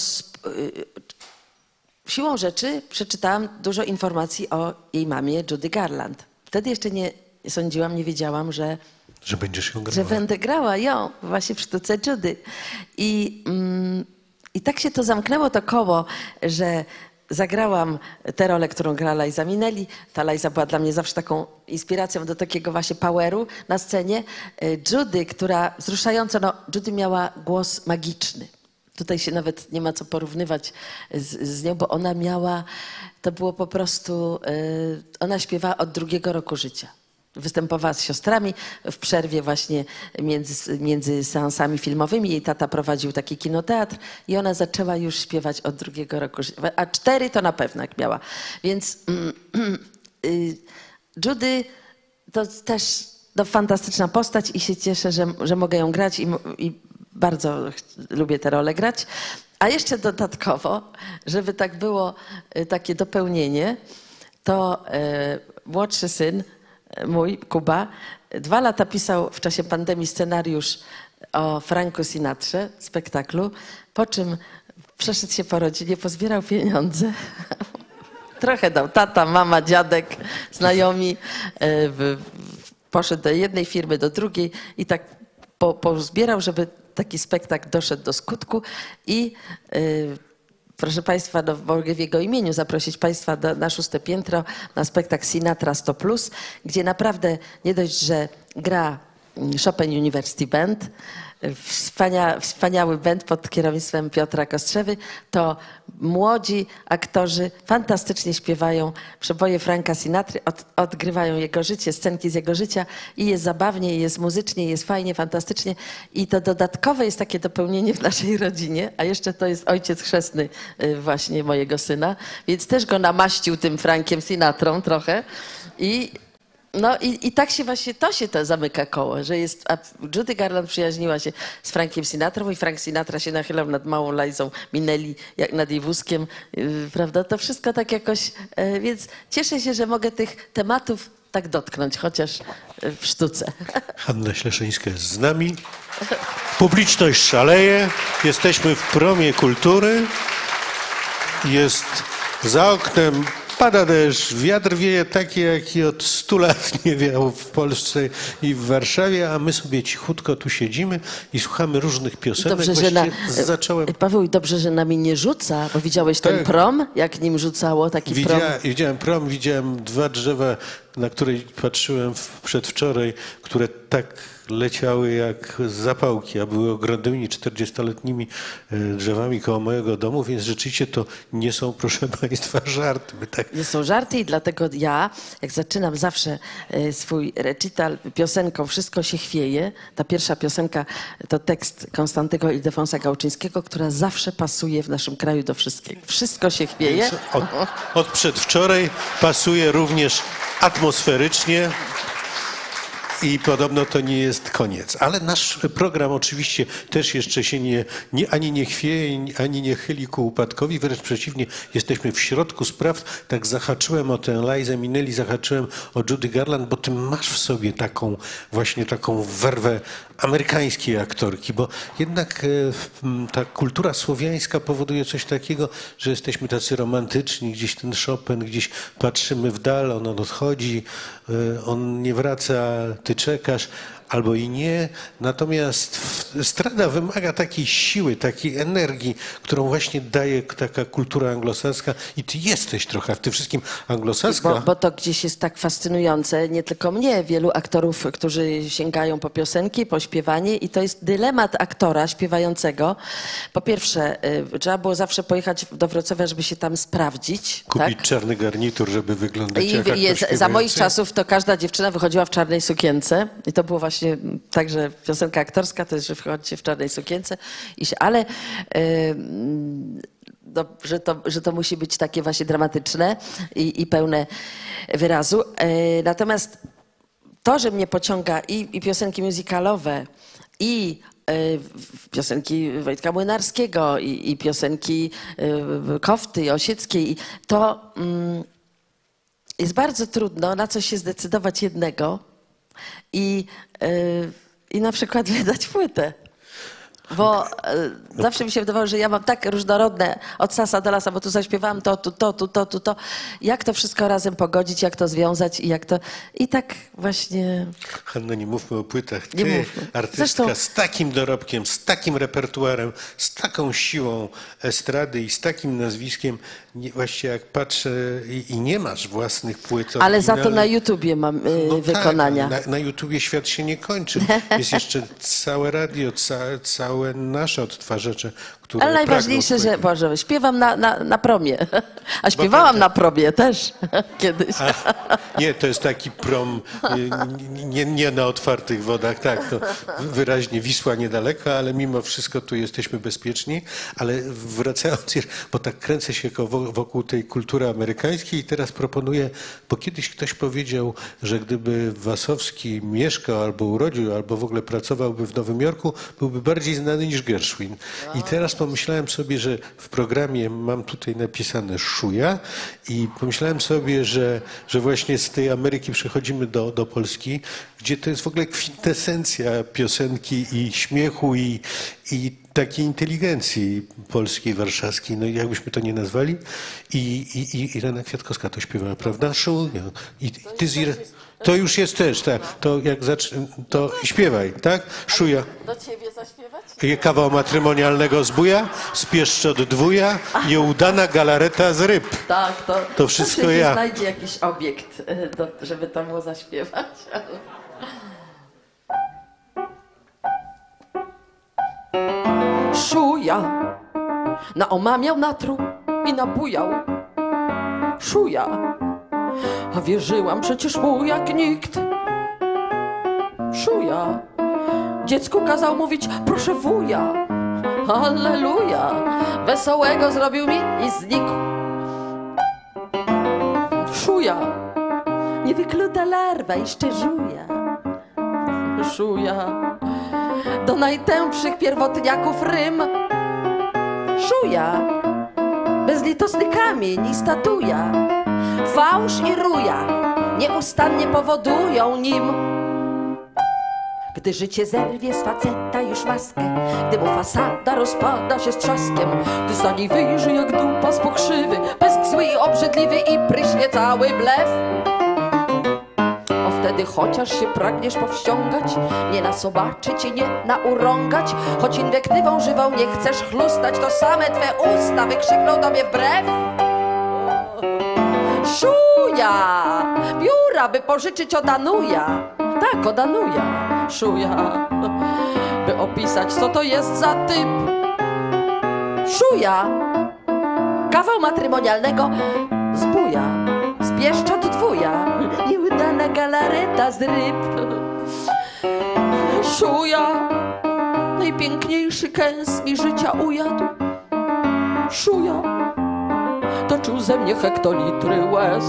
siłą rzeczy przeczytałam dużo informacji o jej mamie, Judy Garland. Wtedy jeszcze nie sądziłam, nie wiedziałam, że będziesz ją grała. Że będę grała ją właśnie w sztuce Judy. I tak się to zamknęło, to koło, że zagrałam tę rolę, którą grała Liza Minnelli. Ta Liza była dla mnie zawsze taką inspiracją do takiego właśnie poweru na scenie. Judy, która wzruszająco, Judy miała głos magiczny. Tutaj się nawet nie ma co porównywać z nią, bo ona miała, to było po prostu, ona śpiewała od 2. roku życia. Występowała z siostrami w przerwie właśnie między seansami filmowymi. Jej tata prowadził taki kinoteatr i ona zaczęła już śpiewać od 2. roku życia. A 4 to na pewno jak miała. Więc Judy to też fantastyczna postać i się cieszę, że mogę ją grać i bardzo lubię tę rolę grać. A jeszcze dodatkowo, żeby tak było takie dopełnienie, to młodszy syn mój, Kuba, 2 lata pisał w czasie pandemii scenariusz o Franku Sinatrze, spektaklu, po czym przeszedł się po rodzinie, pozbierał pieniądze. Trochę dał tata, mama, dziadek, znajomi. Poszedł do jednej firmy, do drugiej i tak pozbierał, żeby taki spektakl doszedł do skutku i proszę Państwa, no, mogę w jego imieniu zaprosić Państwa na 6. piętro na spektakl Sinatra 100+, gdzie naprawdę nie dość, że gra Chopin University Band, wspaniały band pod kierownictwem Piotra Kostrzewy, to młodzi aktorzy fantastycznie śpiewają przeboje Franka Sinatry, odgrywają jego życie, scenki z jego życia i jest zabawnie, i jest muzycznie, i jest fajnie, fantastycznie. I to dodatkowe jest takie dopełnienie w naszej rodzinie, a jeszcze to jest ojciec chrzestny właśnie mojego syna, więc też go namaścił tym Frankiem Sinatrą trochę. No i tak się właśnie, to zamyka koło, że jest, a Judy Garland przyjaźniła się z Frankiem Sinatrą i Frank Sinatra się nachylał nad małą Lizą Minnelli, jak nad jej wózkiem, prawda? To wszystko tak jakoś, więc cieszę się, że mogę tych tematów tak dotknąć, chociaż w sztuce. Hanna Śleszyńska jest z nami. Publiczność szaleje. Jesteśmy w Promie Kultury. Jest za oknem, pada deszcz, wiatr wieje taki, jaki od 100 lat nie wiał w Polsce i w Warszawie, a my sobie cichutko tu siedzimy i słuchamy różnych piosenek. Dobrze, że zacząłem... Paweł, dobrze, że nami nie rzuca, bo widziałeś ten prom, jak nim rzucało, taki prom? Widziałem prom, widziałem 2 drzewa, na które patrzyłem przedwczoraj, które tak leciały jak zapałki, a były ogromnymi 40-letnimi drzewami koło mojego domu, więc rzeczywiście to nie są, proszę Państwa, żarty. Nie są żarty i dlatego ja, jak zaczynam zawsze swój recital piosenką Wszystko się chwieje, ta pierwsza piosenka to tekst Konstantego Ildefonsa Gałczyńskiego, która zawsze pasuje w naszym kraju do wszystkiego. Wszystko się chwieje. Od przedwczoraj pasuje również atmosferycznie. I podobno to nie jest koniec. Ale nasz program oczywiście też jeszcze się ani nie chwieje, ani nie chyli ku upadkowi. Wręcz przeciwnie, jesteśmy w środku spraw. Tak zahaczyłem o tę Lizę Minnelli, zahaczyłem o Judy Garland, bo ty masz w sobie taką werwę amerykańskiej aktorki, bo jednak ta kultura słowiańska powoduje coś takiego, że jesteśmy tacy romantyczni, gdzieś ten Chopin, gdzieś patrzymy w dal, on odchodzi, on nie wraca, ty czekasz, albo i nie. Natomiast estrada wymaga takiej siły, takiej energii, którą właśnie daje taka kultura anglosaska i ty jesteś trochę w tym wszystkim anglosaska. Bo to gdzieś jest tak fascynujące, nie tylko mnie, wielu aktorów, którzy sięgają po piosenki, po śpiewanie i to jest dylemat aktora śpiewającego. Po pierwsze, trzeba było zawsze pojechać do Wrocławia, żeby się tam sprawdzić. Kupić czarny garnitur, żeby wyglądać jak aktor śpiewający. Za moich czasów to każda dziewczyna wychodziła w czarnej sukience i to było właśnie także piosenka aktorska, to jest, że wchodzicie w czarnej sukience, ale że to musi być takie właśnie dramatyczne i pełne wyrazu. Natomiast to, że mnie pociąga i piosenki musicalowe, i piosenki Wojtka Młynarskiego, i piosenki Kofty, Osieckiej, to jest bardzo trudno na coś się zdecydować jednego, i na przykład wydać płytę. Bo zawsze mi się wydawało, że ja mam tak różnorodne od sasa do lasa, bo tu zaśpiewałam to. Jak to wszystko razem pogodzić, jak to związać i jak to... I tak właśnie... Hanno, nie mówmy o płytach. Ty, nie mówmy. artystka Zresztą... z takim dorobkiem, z takim repertuarem, z taką siłą estrady i z takim nazwiskiem, właściwie jak patrzę i nie masz własnych płyt. Ale za to na YouTubie mam wykonania. Tak, na YouTubie świat się nie kończy. Jest jeszcze całe radio, całe nasze odtwarzacze, które ale najważniejsze, że Boże, śpiewam na promie. A śpiewałam na promie też kiedyś. Nie, to jest taki prom nie na otwartych wodach. Tak, to wyraźnie Wisła niedaleko, ale mimo wszystko tu jesteśmy bezpieczni. Ale wracając, bo tak kręcę się wokół tej kultury amerykańskiej i teraz proponuję, bo kiedyś ktoś powiedział, że gdyby Wasowski mieszkał albo urodził, albo w ogóle pracowałby w Nowym Jorku, byłby bardziej znany niż Gershwin. I teraz pomyślałem sobie, że w programie mam tutaj napisane Szuja i pomyślałem sobie, że właśnie z tej Ameryki przechodzimy do Polski, gdzie to jest w ogóle kwintesencja piosenki i śmiechu i takiej inteligencji polskiej, warszawskiej, no jakbyśmy to nie nazwali. I Irena Kwiatkowska to śpiewała, prawda? Szuja. To już jest też, tak. To jak to śpiewaj, tak? Szuja. Do ciebie zaśpiewać? Kawał matrymonialnego zbuja, spieszczot dwuja, nieudana galareta z ryb. Tak, To wszystko się ja. znajdzie jakiś obiekt, żeby to było zaśpiewać. Szuja naomamiał, natruł i nabujał. Szuja, a wierzyłam przecież mu jak nikt. Szuja, dziecku kazał mówić proszę wuja. Halleluja, wesołego zrobił mi i znikł. Szuja, niewykluta larwa i szczerzuja. Szuja, do najtępszych pierwotniaków rym. Szuja, bezlitosny kamień i statuja. Fałsz i ruja nieustannie powodują nim. Gdy życie zerwie z faceta już maskę, gdy mu fasada rozpada się z trzaskiem, gdy za niej wyjrzy jak dupa z pokrzywy, pysk zły i obrzydliwy i pryśnie cały blef. O wtedy chociaż się pragniesz powściągać, nie nasobaczyć i nie naurągać, choć inwektywą żywą nie chcesz chlustać, to same twe usta wykrzykną tobie wbrew. Szuja, biura by pożyczyć od Anuja. Tak, od Anuja. Szuja, by opisać co to jest za typ. Szuja, kawał matrymonialnego zbuja, spieszczot dwuja, nieudana galareta z ryb. Szuja, najpiękniejszy kęs mi życia ujadł. Szuja, toczył ze mnie hektolitry łez.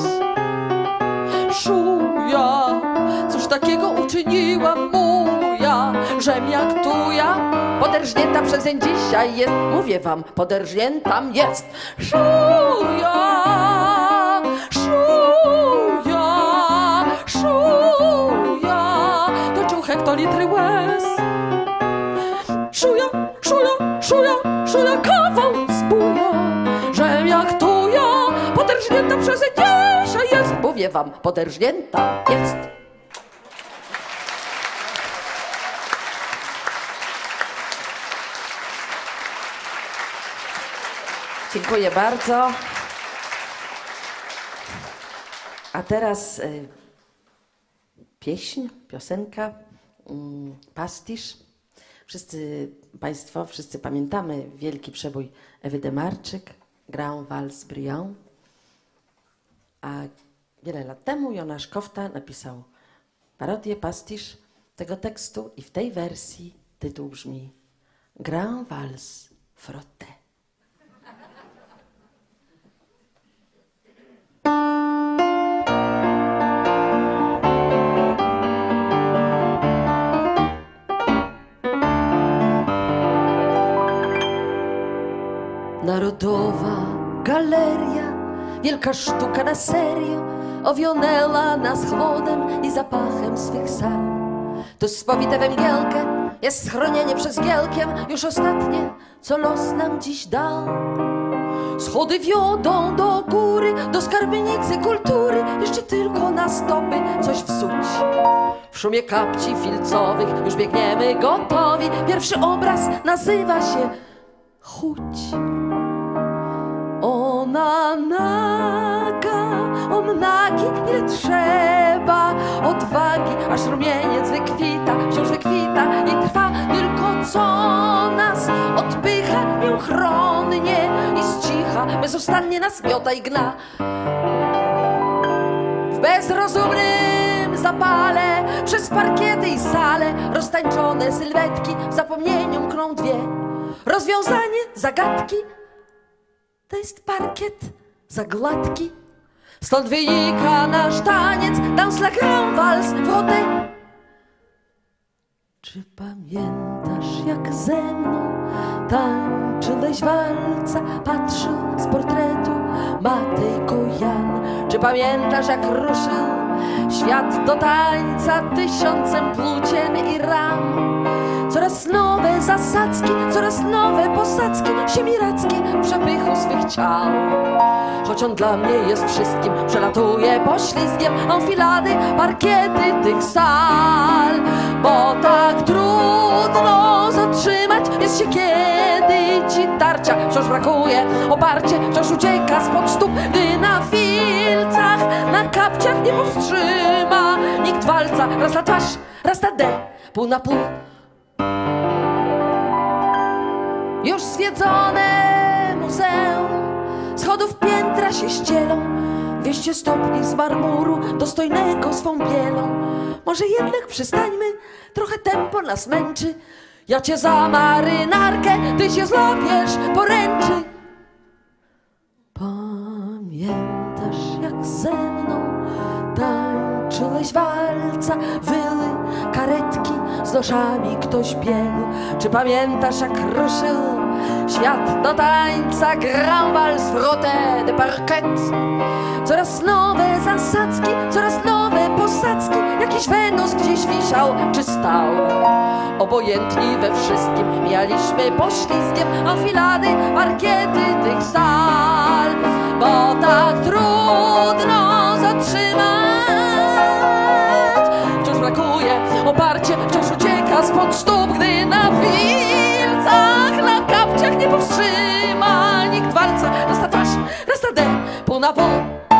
Szuja, cóż takiego uczyniłam muja, żem jak tuja poderżnięta przezeń dzisiaj jest. Mówię wam, poderżniętam jest. Szuja, szuja, szuja, toczył hektolitry łez. Szuja, szuja, szuja, szuja, kawał zbuja, żem jak tuja poderżnięta przezeń dzisiaj jest. Mówię wam, poderżnięta jest. Dziękuję bardzo. A teraz piosenka, pastisz. Wszyscy Państwo, wszyscy pamiętamy wielki przebój Ewy Demarczyk, Grand Vals Brillant. A wiele lat temu Jonasz Kofta napisał parodię, pastisz tego tekstu i w tej wersji tytuł brzmi Grand Vals Frotte. Narodowa galeria, wielka sztuka na serio, owionęła nas chłodem i zapachem swych sal. Tu spowite węgielkę jest schronienie przed Gielkiem, już ostatnie, co los nam dziś dał. Schody wiodą do góry, do skarbnicy kultury, jeszcze tylko na stopy coś wsuć. W szumie kapci filcowych już biegniemy gotowi, pierwszy obraz nazywa się Chuć. Ona naga, on nagi, ile trzeba odwagi, aż rumieniec wykwita, wciąż wykwita i trwa, tylko co nas odpycha nieuchronnie i z cicha, bezustannie nas miota i gna. W bezrozumnym zapale, przez parkiety i sale, roztańczone sylwetki, w zapomnieniu mkną dwie. Rozwiązanie zagadki to jest parkiet za gładki. Stąd wynika nasz taniec, dans la grand vals frotté. Czy pamiętasz, jak ze mną tańczyłeś walca, patrzył z portretu Matejko Jan? Czy pamiętasz, jak ruszył świat do tańca tysiącem płócien i ram? Coraz nowe zasadzki, coraz nowe posadzki, siemirackie w przepychu swych ciał. Choć on dla mnie jest wszystkim, przelatuje poślizgiem enfilady, parkiety tych sal. Bo tak trudno zatrzymać jest się, kiedy ci tarcia wciąż brakuje, oparcie wciąż ucieka spod stóp, gdy na filcach, na kapciach nie powstrzyma nikt walca. Raz na twarz, raz na D, pół na pół. Już zwiedzone muzeum, schodów piętra się ścielą, 200 stopni z marmuru dostojnego swą bielą. Może jednak przystańmy, trochę tempo nas męczy. Ja cię za marynarkę, ty się złapiesz poręczy. Pamiętasz, jak ze mną tańczyłeś walca, wyły karetki z noszami ktoś biegł? Czy pamiętasz, jak ruszył świat do tańca, grał wals frotté de parquet? Coraz nowe zasadzki, coraz nowe posadzki, jakiś Wenus gdzieś wisiał czy stał. Obojętni we wszystkim, mijaliśmy poślizgiem enfilady, parkiety tych sal. Bo tak trudno zatrzymać, wciąż brakuje oparcie, wciąż ucieka spod stóp, gdy na filcach, na kapciach nie powstrzyma nikt walca. Raz na twarz, raz na D, pół na pół.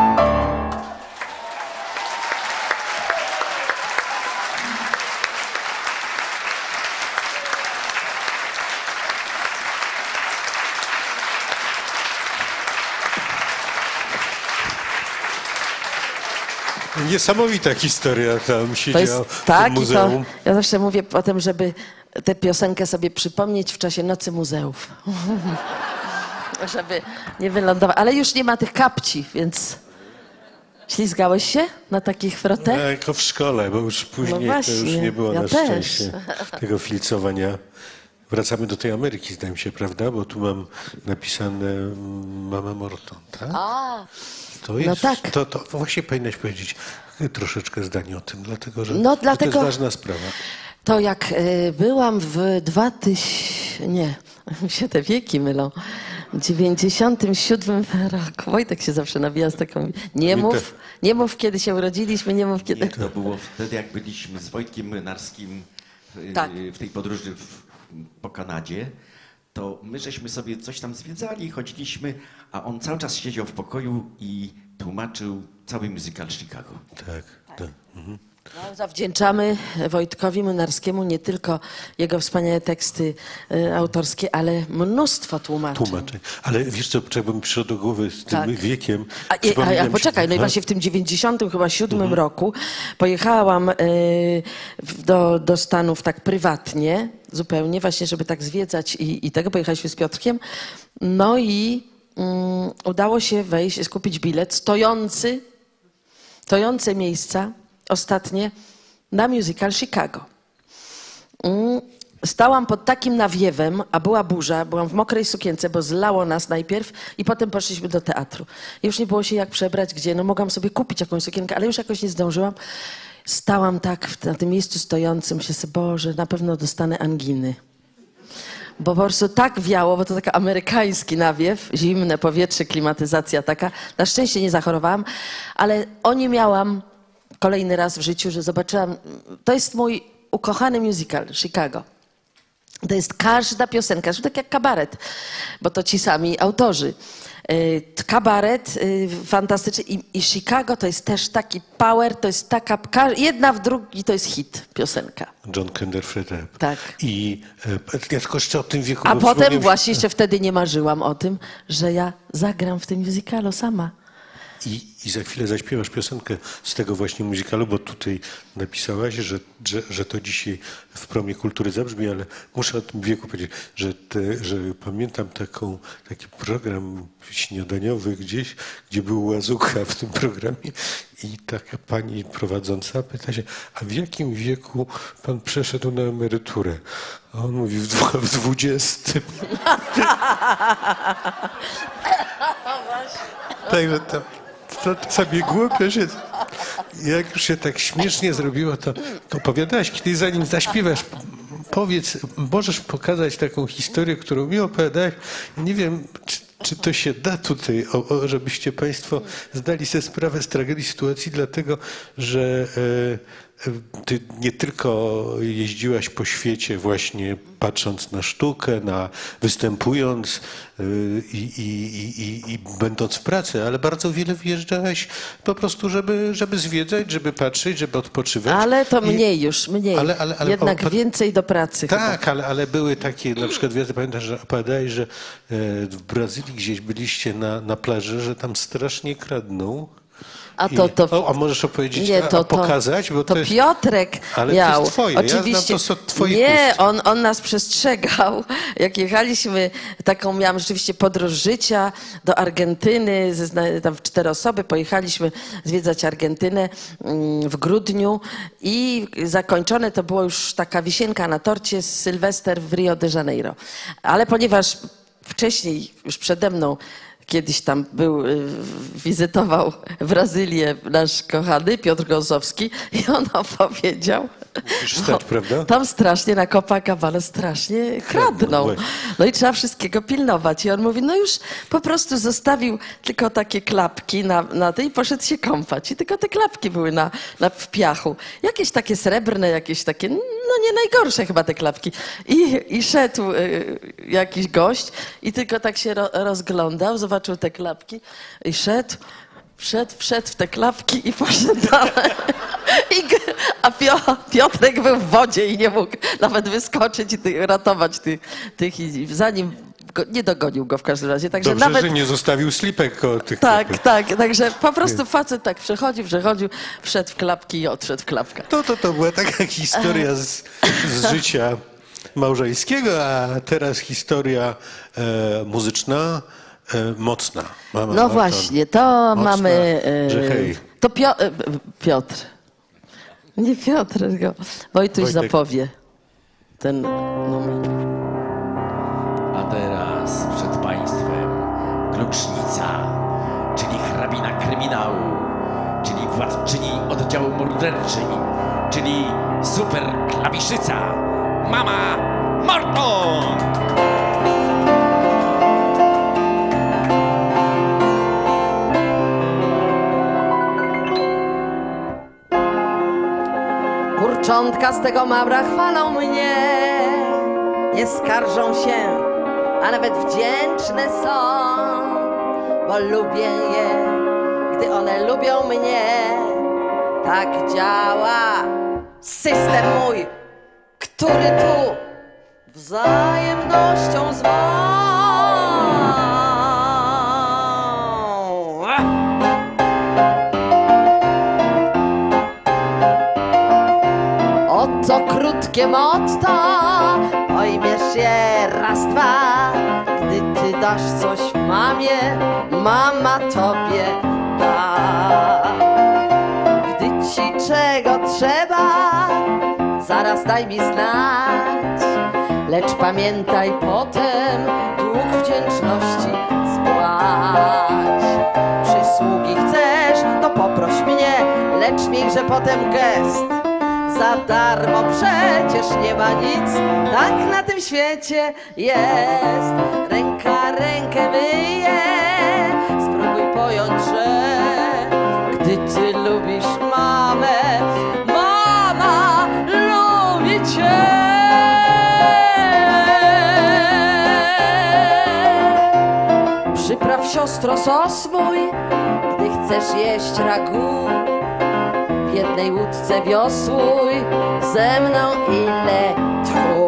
Niesamowita historia tam się To działa jest w tak, tym muzeum. i to ja zawsze mówię potem, żeby tę piosenkę sobie przypomnieć w czasie Nocy Muzeów. Żeby nie wylądować. Ale już nie ma tych kapci, więc ślizgałeś się na takich frotę? Ja jako w szkole, bo już później to już właśnie, nie było ja na też. szczęście tego filcowania. Wracamy do tej Ameryki, zdaje mi się, prawda? Bo tu mam napisane Mama Morton, tak? A, To jest, no tak. to właśnie powinnaś powiedzieć troszeczkę zdanie o tym, dlatego że No, to dlatego- jest ważna sprawa. to jak byłam w 2000... Nie, mi się te wieki mylą. W 97 roku. Wojtek się zawsze nawija z taką... Nie mów, kiedy się urodziliśmy, nie mów, kiedy... Nie, to było wtedy, jak byliśmy z Wojtkiem Młynarskim Tak. w tej podróży po Kanadzie, to my żeśmy sobie coś tam zwiedzali, chodziliśmy, a on cały czas siedział w pokoju i tłumaczył cały musical Chicago. Tak, tak. Mhm. No, zawdzięczamy Wojtkowi Młynarskiemu nie tylko jego wspaniałe teksty autorskie, ale mnóstwo tłumaczeń. Tłumaczeń. Ale wiesz co, czego mi przyszło do głowy z tym Tak. wiekiem? A Przypominam się- poczekaj, no i Aha. właśnie w tym 97 roku pojechałam do Stanów tak prywatnie, zupełnie, właśnie żeby tak zwiedzać i tego. Pojechaliśmy z Piotrkiem. No i udało się wejść, skupić bilet stojące miejsca ostatnie na musical Chicago. Stałam pod takim nawiewem, a była burza, byłam w mokrej sukience, bo zlało nas najpierw i potem poszliśmy do teatru. Już nie było się jak przebrać, gdzie, no mogłam sobie kupić jakąś sukienkę, ale już jakoś nie zdążyłam. Stałam tak na tym miejscu stojącym, myślę sobie, Boże, na pewno dostanę anginy. Bo po prostu tak wiało, bo to taki amerykański nawiew, zimne powietrze, klimatyzacja taka. Na szczęście nie zachorowałam, ale o nie miałam kolejny raz w życiu, że zobaczyłam, to jest mój ukochany musical, Chicago. To jest każda piosenka, tak jak kabaret, bo to ci sami autorzy. Kabaret fantastyczny i Chicago to jest też taki power, to jest taka, jedna w drugi to jest hit, piosenka. John Kander Fred. Tak. I ja tylko jeszcze o tym wieku... A bo potem przypomniał mi się- właśnie jeszcze wtedy nie marzyłam o tym, że ja zagram w tym musicalu sama. I za chwilę zaśpiewasz piosenkę z tego właśnie musicalu, bo tutaj napisałaś, że to dzisiaj w Promie Kultury zabrzmi, ale muszę o tym wieku powiedzieć, że pamiętam taki program śniadaniowy gdzieś, gdzie był Łazucha w tym programie i taka pani prowadząca pyta się, a w jakim wieku pan przeszedł na emeryturę? A on mówi w 20. Także to sobie głupio się... Jak już się tak śmiesznie zrobiło, to opowiadałaś kiedyś, zanim zaśpiewasz powiedz, możesz pokazać taką historię, którą mi opowiadałeś? Nie wiem, czy to się da tutaj, żebyście Państwo zdali sobie sprawę z tragedii sytuacji, dlatego że ty nie tylko jeździłaś po świecie właśnie patrząc na sztukę, występując i będąc w pracy, ale bardzo wiele wyjeżdżałaś po prostu, żeby zwiedzać, żeby patrzeć, żeby odpoczywać. Ale to mniej już, mniej. Jednak więcej do pracy. Tak, ale były takie, na przykład, pamiętam, że opowiadałeś, że w Brazylii gdzieś byliście na plaży, że tam strasznie kradną. A możesz opowiedzieć, pokazać? Bo to Piotrek ale miał. To jest twoje. Oczywiście, ja znam, to są twoje nie, on nas przestrzegał. Jak jechaliśmy, miałam rzeczywiście podróż życia do Argentyny, tam w 4 osoby pojechaliśmy zwiedzać Argentynę w grudniu i zakończone to było już taka wisienka na torcie z Sylwester w Rio de Janeiro. Ale ponieważ wcześniej, już przede mną, kiedyś tam wizytował Brazylię nasz kochany Piotr Gąsowski i on opowiedział. Musisz stać, prawda? Tam strasznie na Copacabana strasznie kradną. No i trzeba wszystkiego pilnować. I on mówi, no już po prostu zostawił tylko takie klapki na tej i poszedł się kąpać. I tylko te klapki były w piachu. Jakieś takie srebrne, jakieś takie, no nie najgorsze chyba te klapki. I szedł jakiś gość i tylko tak się rozglądał, zobaczył te klapki i wszedł w te klapki i poszedł dalej. A Piotrek był w wodzie i nie mógł nawet wyskoczyć i ratować tych zanim nie dogonił go w każdym razie. Także dobrze, nawet, że nie zostawił slipek koło tych klapek. Tak, także po prostu facet tak przechodził, wszedł w klapki i odszedł w klapkach. To była taka historia z życia małżeńskiego, a teraz historia muzyczna. Mocna. No właśnie, to mocna, mamy... że hej. To Piotr. Nie Piotr, tylko Wojtuś zapowie ten numer. A teraz przed Państwem Klucznica, czyli hrabina kryminału, czyli władczyni oddziału morderczej, czyli super klawiszyca, Mama Morton! Kurczątka z tego mabra chwalą mnie, nie skarżą się, a nawet wdzięczne są, bo lubię je, gdy one lubią mnie. Tak działa system mój, który tu wzajemnością zwą. Oto krótkie motto, pojmiesz je raz, dwa. Gdy ty dasz coś mamie, mama tobie da. Gdy ci czego trzeba, zaraz daj mi znać. Lecz pamiętaj potem, dług wdzięczności spłać. Przysługi chcesz, to poproś mnie, lecz miejże potem gest. Za darmo przecież nie ma nic, tak na tym świecie jest. Ręka rękę myje, spróbuj pojąć, że gdy ty lubisz mamę, mama lubi cię. Przypraw siostro sos mój, gdy chcesz jeść ragu. W jednej łódce wiosłuj ze mną ile tchu.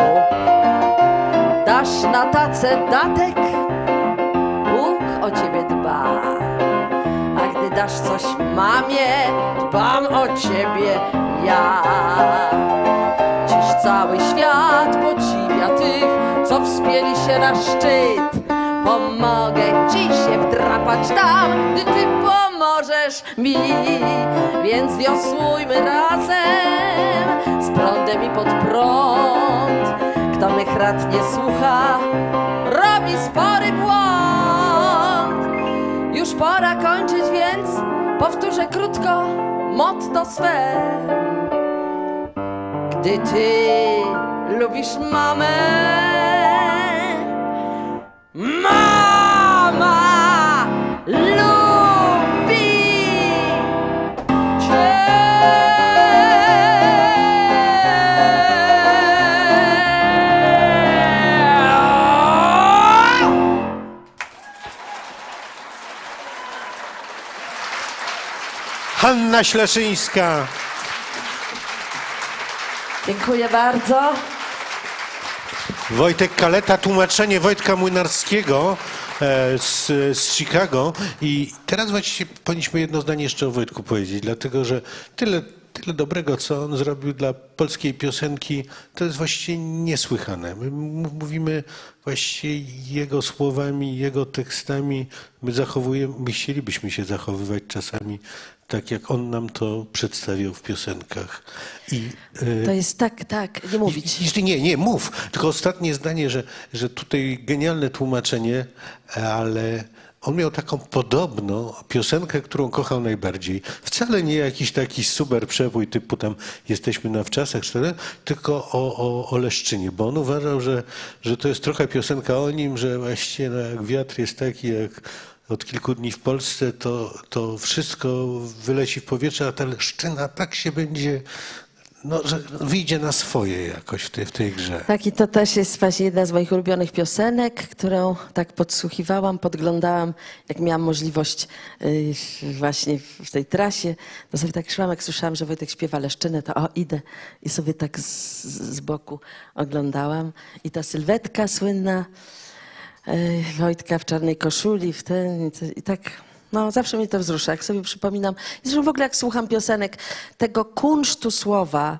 Dasz na tacę datek, Bóg o ciebie dba. A gdy dasz coś mamie, dbam o ciebie ja. Dziś cały świat podziwia tych, co wspięli się na szczyt. Pomogę ci się wdrapać tam, gdy ty pomożesz mi. Więc wiosłujmy razem, z prądem i pod prąd. Kto mych rad nie słucha, robi spory błąd. Już pora kończyć, więc powtórzę krótko motto swe. Gdy ty lubisz mamę? Mama lubi cię. Hanna Śleszyńska. Dziękuję bardzo. Wojtek Kaleta, tłumaczenie Wojtka Młynarskiego z Chicago. I teraz właściwie powinniśmy jedno zdanie jeszcze o Wojtku powiedzieć, dlatego że tyle dobrego, co on zrobił dla polskiej piosenki, to jest właściwie niesłychane. My mówimy właściwie jego słowami, jego tekstami. My chcielibyśmy się zachowywać czasami tak, jak on nam to przedstawiał w piosenkach. To jest tak, nie mówić. Nie, mów. Tylko ostatnie zdanie, że tutaj genialne tłumaczenie, ale on miał taką podobną piosenkę, którą kochał najbardziej. Wcale nie jakiś taki super przebój typu tam Jesteśmy na wczasach, tylko o Leszczynie, bo on uważał, że to jest trochę piosenka o nim, że właściwie no, jak wiatr jest taki, jak od kilku dni w Polsce, to wszystko wyleci w powietrze, a ta Leszczyna tak się będzie, no, że wyjdzie na swoje jakoś w tej grze. Tak, i to też jest właśnie jedna z moich ulubionych piosenek, którą tak podsłuchiwałam, podglądałam, jak miałam możliwość właśnie w tej trasie. To sobie tak szłam, jak słyszałam, że Wojtek śpiewa Leszczynę, to idę i sobie tak z boku oglądałam. I ta sylwetka słynna Wojtka w czarnej koszuli, i tak, no zawsze mnie to wzrusza, jak sobie przypominam. Zresztą w ogóle jak słucham piosenek, tego kunsztu słowa,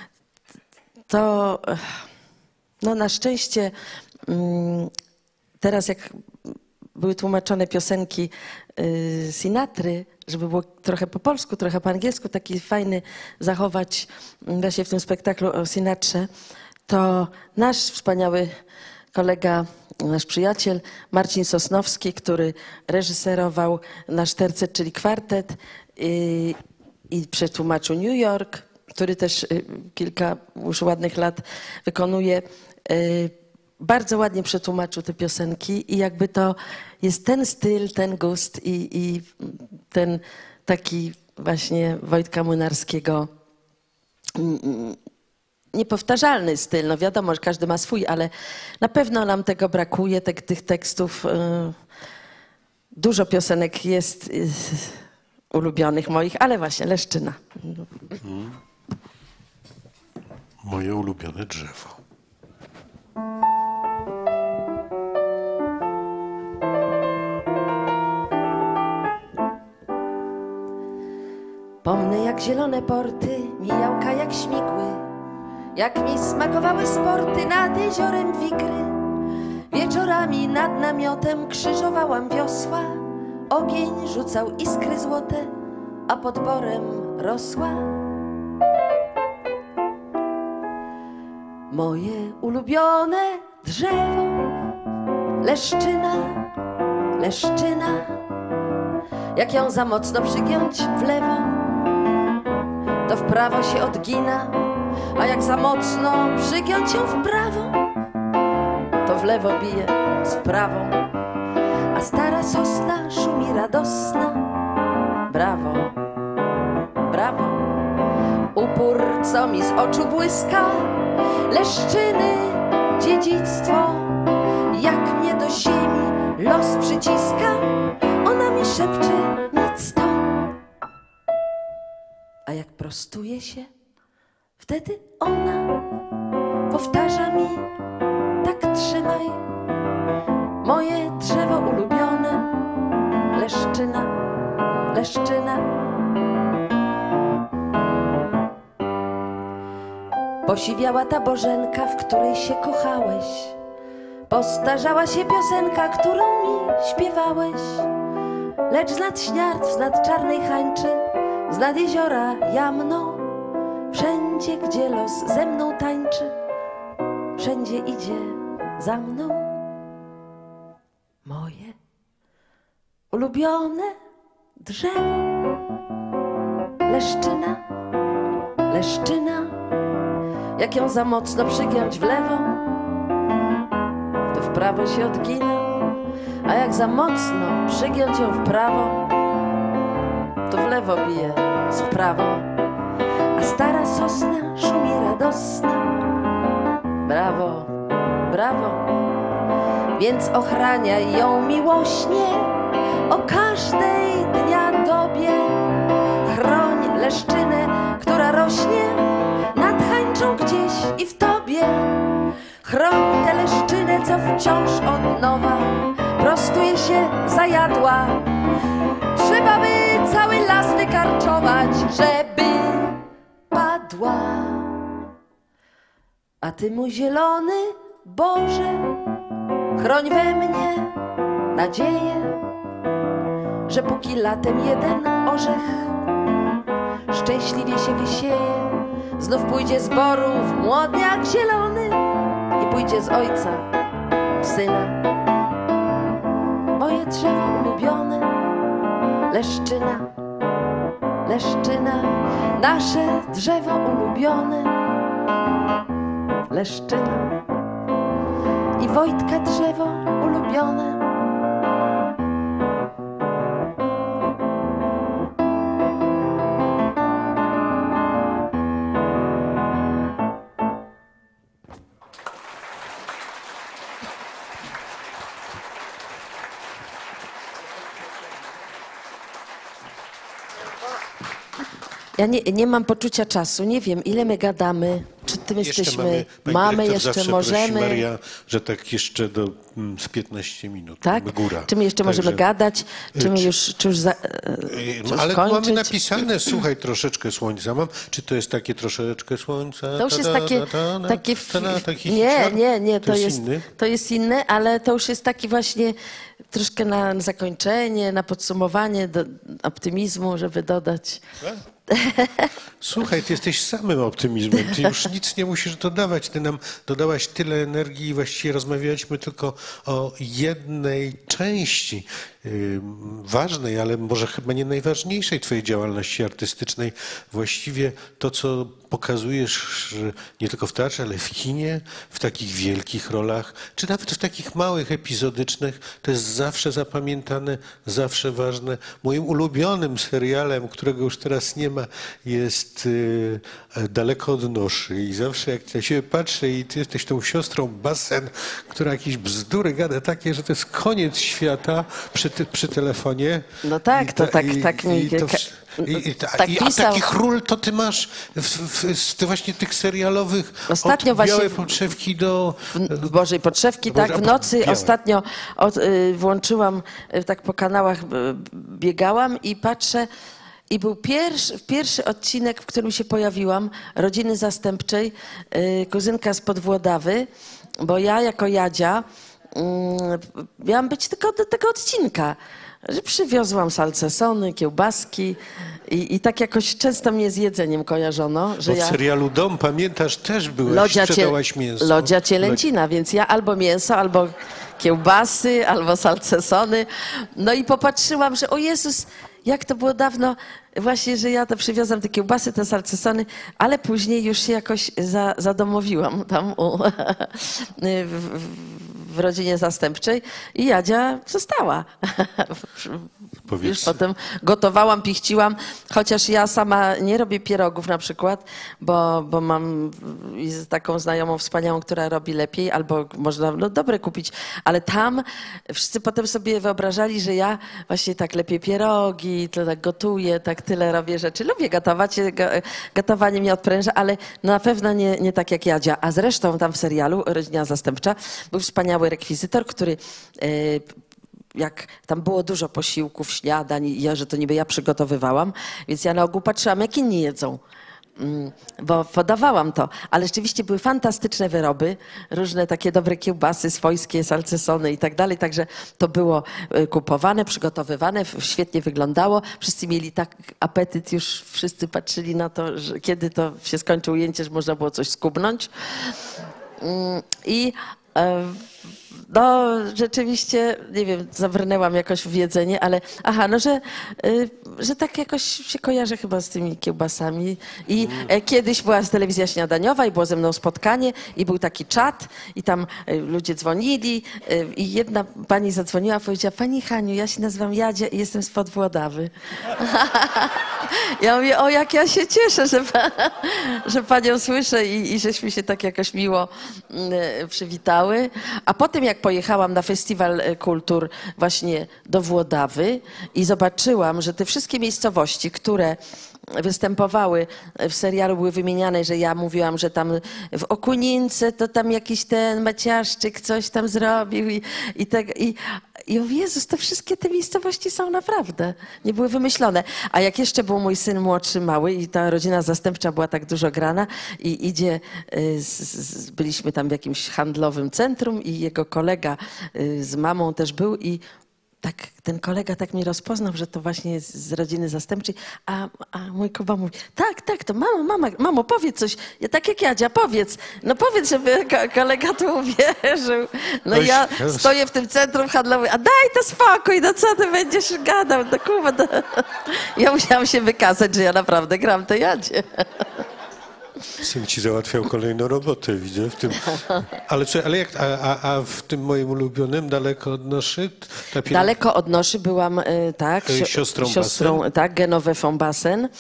to no na szczęście teraz jak były tłumaczone piosenki Sinatry, żeby było trochę po polsku, trochę po angielsku, taki fajny zachować właśnie w tym spektaklu o Sinatrze, to nasz wspaniały kolega, nasz przyjaciel Marcin Sosnowski, który reżyserował nasz tercet, czyli kwartet i przetłumaczył New York, który też kilka już ładnych lat wykonuje, bardzo ładnie przetłumaczył te piosenki i jakby to jest ten styl, ten gust i ten taki właśnie Wojtka Młynarskiego niepowtarzalny styl. No wiadomo, że każdy ma swój, ale na pewno nam tego brakuje, tych tekstów. Dużo piosenek jest ulubionych moich, ale właśnie Leszczyna. Moje ulubione drzewo. Pomnę jak zielone porty, mijałka jak śmigły, jak mi smakowały sporty nad jeziorem Wikry. Wieczorami nad namiotem krzyżowałam wiosła, ogień rzucał iskry złote, a pod borem rosła moje ulubione drzewo. Leszczyna, Leszczyna, jak ją za mocno przygiąć w lewo, to w prawo się odgina, a jak za mocno przygiąć ją w prawo, to w lewo bije z prawą, a stara sosna szumi radosna. Brawo, brawo, upór, co mi z oczu błyska, Leszczyny dziedzictwo, jak mnie do ziemi los przyciska, ona mi szepcze nic to, a jak prostuje się, wtedy ona powtarza mi, tak trzymaj, moje drzewo ulubione, Leszczyna, Leszczyna. Posiwiała ta bożenka, w której się kochałeś, postarzała się piosenka, którą mi śpiewałeś, lecz znad śniardw, znad czarnej hańczy, znad jeziora jamno, wszędzie, gdzie los ze mną tańczy, wszędzie idzie za mną moje ulubione drzewo. Leszczyna, Leszczyna, Jak ją za mocno przygiąć w lewo, to w prawo się odgina, a jak za mocno przygiąć ją w prawo, to w lewo bije z w prawo. A stara sosna szumi radosna. Brawo, brawo. Więc ochraniaj ją miłośnie o każdej dnia dobie. Chroń leszczynę, która rośnie nad hańczą gdzieś i w tobie. Chroń tę leszczynę, co wciąż od nowa prostuje się zajadła. Trzeba by cały las wykarczować, żeby padła. A ty, mój zielony Boże, chroń we mnie nadzieję, że póki latem jeden orzech szczęśliwie się wysieje, znów pójdzie z boru w młodniak zielony i pójdzie z ojca w syna. Moje drzewo ulubione, leszczyna, leszczyna, nasze drzewo ulubione, leszczyna i Wojtka drzewo ulubione. Ja nie mam poczucia czasu, nie wiem, ile my gadamy, czy tym jesteśmy, mamy jeszcze, zawsze możemy. prosi Maria, że tak jeszcze z 15 minut, Tak? góra. Czy my jeszcze możemy gadać, czy my już, czy już Ale tu mamy kończyć? napisane, słuchaj, troszeczkę słońca mam. Czy to jest takie troszeczkę słońca? To już jest takie taki nie, to jest inny? To jest inne, ale to już jest taki właśnie troszkę na zakończenie, na podsumowanie do optymizmu, żeby dodać. Słuchaj, ty jesteś samym optymizmem, ty już nic nie musisz dodawać, ty nam dodałaś tyle energii i właściwie rozmawialiśmy tylko o jednej części ważnej, ale może chyba nie najważniejszej twojej działalności artystycznej. Właściwie to, co pokazujesz nie tylko w teatrze, ale w kinie, w takich wielkich rolach, czy nawet w takich małych, epizodycznych, to jest zawsze zapamiętane, zawsze ważne. Moim ulubionym serialem, którego już teraz nie ma, jest Daleko od noszy i zawsze jak na siebie patrzę i ty jesteś tą siostrą Basen, która jakieś bzdury gada takie, że to jest koniec świata przy telefonie. No tak, tak mi... A takich ról to ty masz w właśnie tych serialowych ostatnio od Białej Podszewki do... Bożej Podszewki, tak, w nocy Białej. ostatnio włączyłam, tak po kanałach biegałam i patrzę, i był pierwszy odcinek, w którym się pojawiłam, Rodziny Zastępczej, kuzynka spod Włodawy, bo ja jako Jadzia miałam być tylko do tego odcinka, że przywiozłam salcesony, kiełbaski i tak jakoś często mnie z jedzeniem kojarzono, że Bo w serialu Dom, pamiętasz, też byłeś, sprzedałaś mięso. Lodzia Cielęcina, więc ja albo mięso, albo kiełbasy, albo salcesony. No i popatrzyłam, że o Jezus, jak to było dawno właśnie, że ja to przywiozłam te kiełbasy, te salcesony, ale później już się jakoś zadomowiłam tam w rodzinie zastępczej i Jadzia została. Już potem gotowałam, pichciłam, chociaż ja sama nie robię pierogów na przykład, bo mam taką znajomą wspaniałą, która robi lepiej, albo można dobre kupić, ale tam wszyscy potem sobie wyobrażali, że ja właśnie tak lepiej pierogi, to tak gotuję, tak tyle robię rzeczy. Lubię gotować, gotowanie mnie odpręża, ale na pewno nie tak jak Jadzia. A zresztą tam w serialu Rodzina Zastępcza był wspaniały rekwizytor, który jak tam było dużo posiłków, śniadań, że to niby ja przygotowywałam, więc ja na ogół patrzyłam, jak inni jedzą, bo podawałam to. Ale rzeczywiście były fantastyczne wyroby, różne takie dobre kiełbasy swojskie, salcesony i tak dalej, także to było kupowane, przygotowywane, świetnie wyglądało. Wszyscy mieli tak apetyt, już wszyscy patrzyli na to, że kiedy to się skończy ujęcie, że można było coś skubnąć. No, rzeczywiście, nie wiem, zabrnęłam jakoś w jedzenie, ale aha, no, że tak jakoś się kojarzę chyba z tymi kiełbasami. I kiedyś była telewizja śniadaniowa i było ze mną spotkanie i był taki czat i tam ludzie dzwonili i jedna pani zadzwoniła i powiedziała: Pani Haniu, ja się nazywam Jadzia i jestem spod Włodawy. Ja mówię: o, jak ja się cieszę, że panią słyszę i żeśmy się tak jakoś miło przywitały. A potem jak pojechałam na Festiwal Kultur właśnie do Włodawy i zobaczyłam, że te wszystkie miejscowości, które występowały w serialu, były wymieniane, że ja mówiłam, że tam w Okunince to tam jakiś ten Maciaszczyk coś tam zrobił i mówię: Jezus, to wszystkie te miejscowości są naprawdę, nie były wymyślone. A jak jeszcze był mój syn młodszy, mały i ta rodzina zastępcza była tak dużo grana i idzie, byliśmy tam w jakimś handlowym centrum i jego kolega z mamą też był i tak ten kolega tak mnie rozpoznał, że to właśnie jest z rodziny zastępczej, a mój Kuba mówi: tak, to mamo, powiedz coś, tak jak Jadzia, powiedz, no powiedz, żeby kolega tu uwierzył. No i ja stoję w tym centrum handlowym: a daj to spokój, no co ty będziesz gadał, no Kuba. No. Ja musiałam się wykazać, że ja naprawdę gram tę Jadzie. Syn ci załatwiał kolejną robotę, widzę w tym. Ale jak, a w tym moim ulubionym Daleko od Noszy? Daleko od Noszy byłam, tak, siostrą Basen. Tak, Genovefą Basen.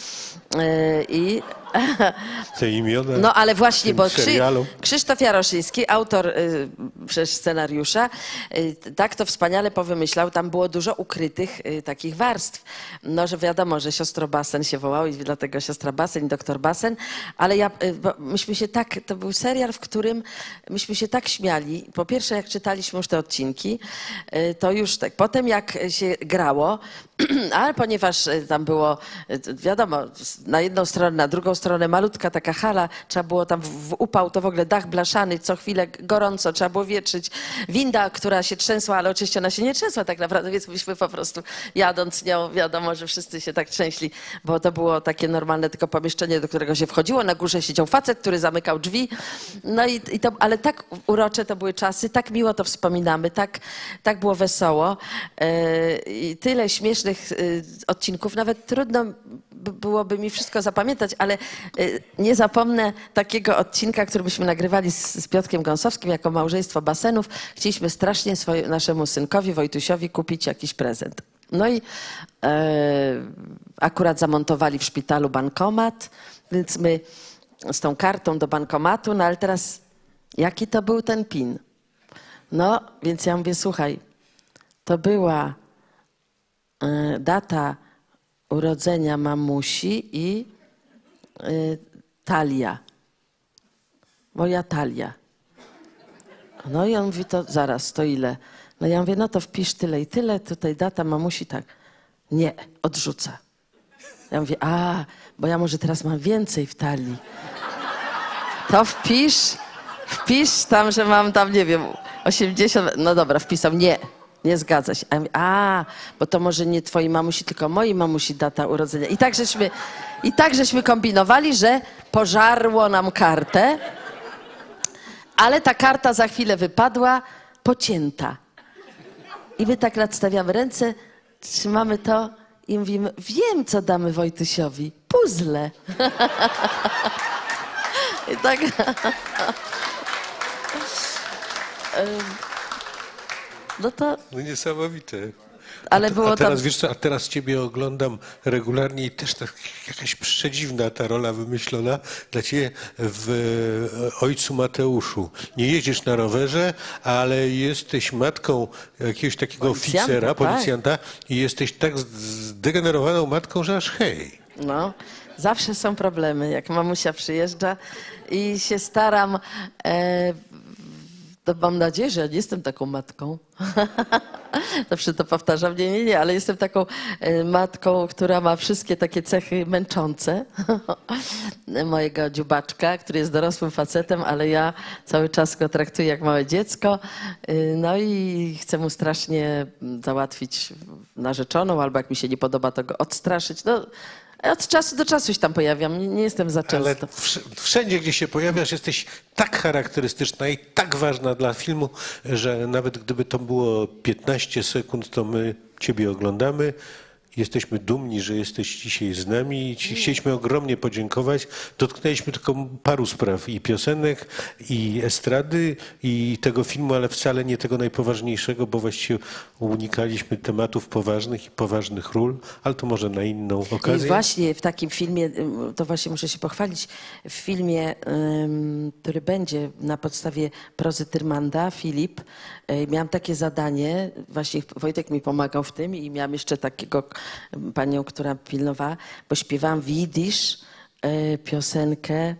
I Te imiona. no ale właśnie, bo serialu. Krzysztof Jaroszyński, autor przecież scenariusza, tak to wspaniale powymyślał. Tam było dużo ukrytych takich warstw. No, że wiadomo, że siostro Basen się wołał i dlatego siostra Basen i doktor Basen, ale myśmy się tak, to był serial, w którym myśmy się tak śmiali. Po pierwsze, jak czytaliśmy już te odcinki, to już tak. Potem jak się grało, ale ponieważ tam było, wiadomo, na jedną stronę, na drugą stronę malutka taka hala, trzeba było tam w upał, to w ogóle dach blaszany, co chwilę gorąco, trzeba było wietrzyć. Winda, która się trzęsła, ale oczywiście ona się nie trzęsła tak naprawdę, więc myśmy po prostu jadąc nią, wiadomo, że wszyscy się tak trzęśli, bo to było takie normalne tylko pomieszczenie, do którego się wchodziło. Na górze siedział facet, który zamykał drzwi. No i to, ale tak urocze to były czasy, tak miło to wspominamy, tak było wesoło. I tyle śmiesznych odcinków, nawet trudno byłoby mi wszystko zapamiętać, ale nie zapomnę takiego odcinka, który byśmy nagrywali z Piotrkiem Gąsowskim jako małżeństwo Basenów. Chcieliśmy strasznie naszemu synkowi Wojtusiowi kupić jakiś prezent. No i akurat zamontowali w szpitalu bankomat, więc my z tą kartą do bankomatu, no ale teraz jaki to był ten PIN? No, więc ja mówię: słuchaj, to była data urodzenia mamusi i talia. Moja talia. No i on mówi: to zaraz, to ile? No ja mówię: no to wpisz tyle i tyle, tutaj data mamusi, tak. Nie, odrzuca. Ja mówię: bo ja może teraz mam więcej w talii. To wpisz tam, że mam tam, nie wiem, 80, no dobra, wpisał: nie zgadza się. A ja mówię: bo to może nie twojej mamusi, tylko mojej mamusi data urodzenia. I tak żeśmy kombinowali, że pożarło nam kartę, ale ta karta za chwilę wypadła, pocięta. I my tak nadstawiamy ręce, trzymamy to i mówimy: wiem, co damy Wojtusiowi. Puzzle. I tak... No to... No niesamowite. Ale było a teraz, tam... wiesz co, a teraz ciebie oglądam regularnie i też tak jakaś przedziwna ta rola wymyślona dla ciebie w Ojcu Mateuszu. Nie jeździsz na rowerze, ale jesteś matką jakiegoś takiego oficera, policjanta i jesteś tak zdegenerowaną matką, że aż hej. No, zawsze są problemy, jak mamusia przyjeżdża i się staram... To mam nadzieję, że ja nie jestem taką matką. Zawsze to powtarzam. Nie, ale jestem taką matką, która ma wszystkie takie cechy męczące. Mojego dziubaczka, który jest dorosłym facetem, ale ja cały czas go traktuję jak małe dziecko. No i chcę mu strasznie załatwić narzeczoną, albo jak mi się nie podoba, to go odstraszyć. No, Od czasu do czasu się tam pojawiam, nie jestem za Ale często. wszędzie, gdzie się pojawiasz, jesteś tak charakterystyczna i tak ważna dla filmu, że nawet gdyby to było 15 sekund, to my ciebie oglądamy. Jesteśmy dumni, że jesteś dzisiaj z nami i chcieliśmy ogromnie podziękować. Dotknęliśmy tylko paru spraw i piosenek, i estrady, i tego filmu, ale wcale nie tego najpoważniejszego, bo właściwie unikaliśmy tematów poważnych i poważnych ról, ale to może na inną I okazję. właśnie w takim filmie, to właśnie muszę się pochwalić, w filmie, który będzie na podstawie prozy Tyrmanda, Filip, miałam takie zadanie, właśnie Wojtek mi pomagał w tym i miałam jeszcze takiego panią, która pilnowała, bo śpiewałam w jidysz piosenkę,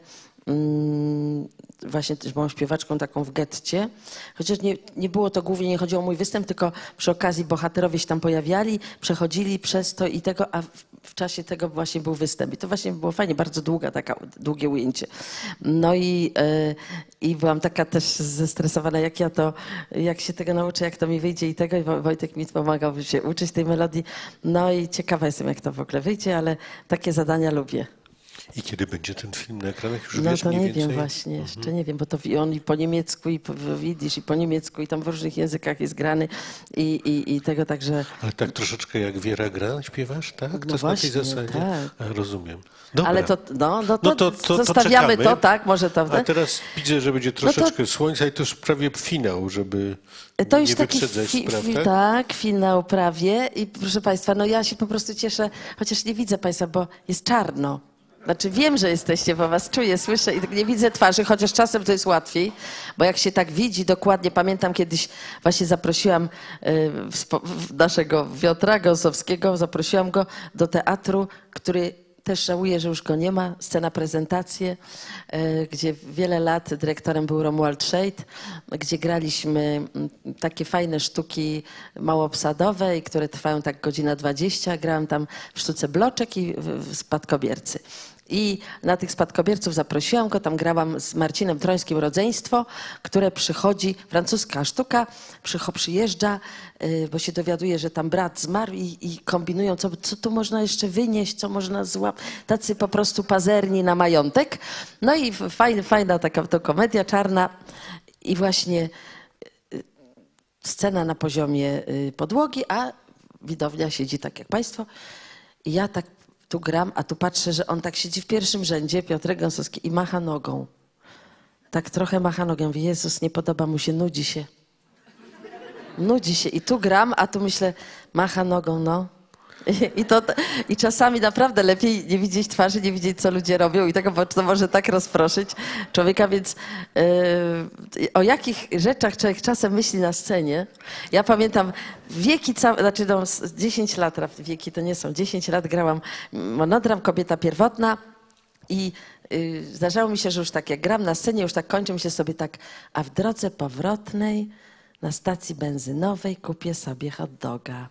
właśnie też byłam śpiewaczką taką w getcie, chociaż nie było to głównie, nie chodziło o mój występ, tylko przy okazji bohaterowie się tam pojawiali, przechodzili przez to i tego, a w czasie tego właśnie był występ. I to właśnie było fajnie, bardzo długie ujęcie. No i byłam taka też zestresowana, jak się tego nauczę, jak to mi wyjdzie i tego. I Wojtek mi pomagał się uczyć tej melodii. No i ciekawa jestem, jak to w ogóle wyjdzie, ale takie zadania lubię. I kiedy będzie ten film na ekranach? Już No wiesz to mniej nie więcej? wiem właśnie, jeszcze nie wiem, bo to on i po niemiecku, i w jidysz, i po niemiecku, i tam w różnych językach jest grany i tego także... Ale tak troszeczkę jak Wiera Gra śpiewasz, tak? No To jest właśnie, na tej zasadzie? tak. A, rozumiem. Dobra. Ale to, to zostawiamy czekamy. to, tak, może to... A teraz widzę, że będzie troszeczkę słońca i to już prawie finał, żeby To już nie taki wyprzedzać spraw, tak? tak, finał prawie. I proszę Państwa, no ja się po prostu cieszę, chociaż nie widzę Państwa, bo jest czarno. Znaczy wiem, że jesteście, bo was czuję, słyszę i tak nie widzę twarzy, chociaż czasem to jest łatwiej, bo jak się tak widzi dokładnie, pamiętam kiedyś właśnie zaprosiłam naszego Piotra Gąsowskiego, zaprosiłam go do teatru, który też żałuję, że już go nie ma, scena prezentacje, gdzie wiele lat dyrektorem był Romuald Szejt, gdzie graliśmy takie fajne sztuki małoobsadowe, i które trwają tak godzina 20. Grałam tam w sztuce Bloczek i w Spadkobiercy. I na tych spadkobierców zaprosiłam go, tam grałam z Marcinem Trońskim Rodzeństwo, które przychodzi, francuska sztuka, przyjeżdża, bo się dowiaduje, że tam brat zmarł i kombinują, co tu można jeszcze wynieść, co można złapać. Tacy po prostu pazerni na majątek. No i fajna taka to komedia czarna i właśnie scena na poziomie podłogi, a widownia siedzi tak jak Państwo. I ja tak tu gram, a tu patrzę, że on tak siedzi w pierwszym rzędzie, Piotrek Gąsowski, i macha nogą. Tak trochę macha nogą. Mówię, Jezus, nie podoba mu się, nudzi się. Nudzi się. I tu gram, a tu myślę, macha nogą, no. I czasami naprawdę lepiej nie widzieć twarzy, nie widzieć, co ludzie robią i tego, bo to może tak rozproszyć człowieka, więc o jakich rzeczach człowiek czasem myśli na scenie. Ja pamiętam wieki całe, znaczy 10 lat, wieki to nie są, 10 lat grałam monodram Kobieta pierwotna i zdarzało mi się, że już tak jak gram na scenie, już tak kończę, myślę sobie tak, a w drodze powrotnej na stacji benzynowej kupię sobie hot doga.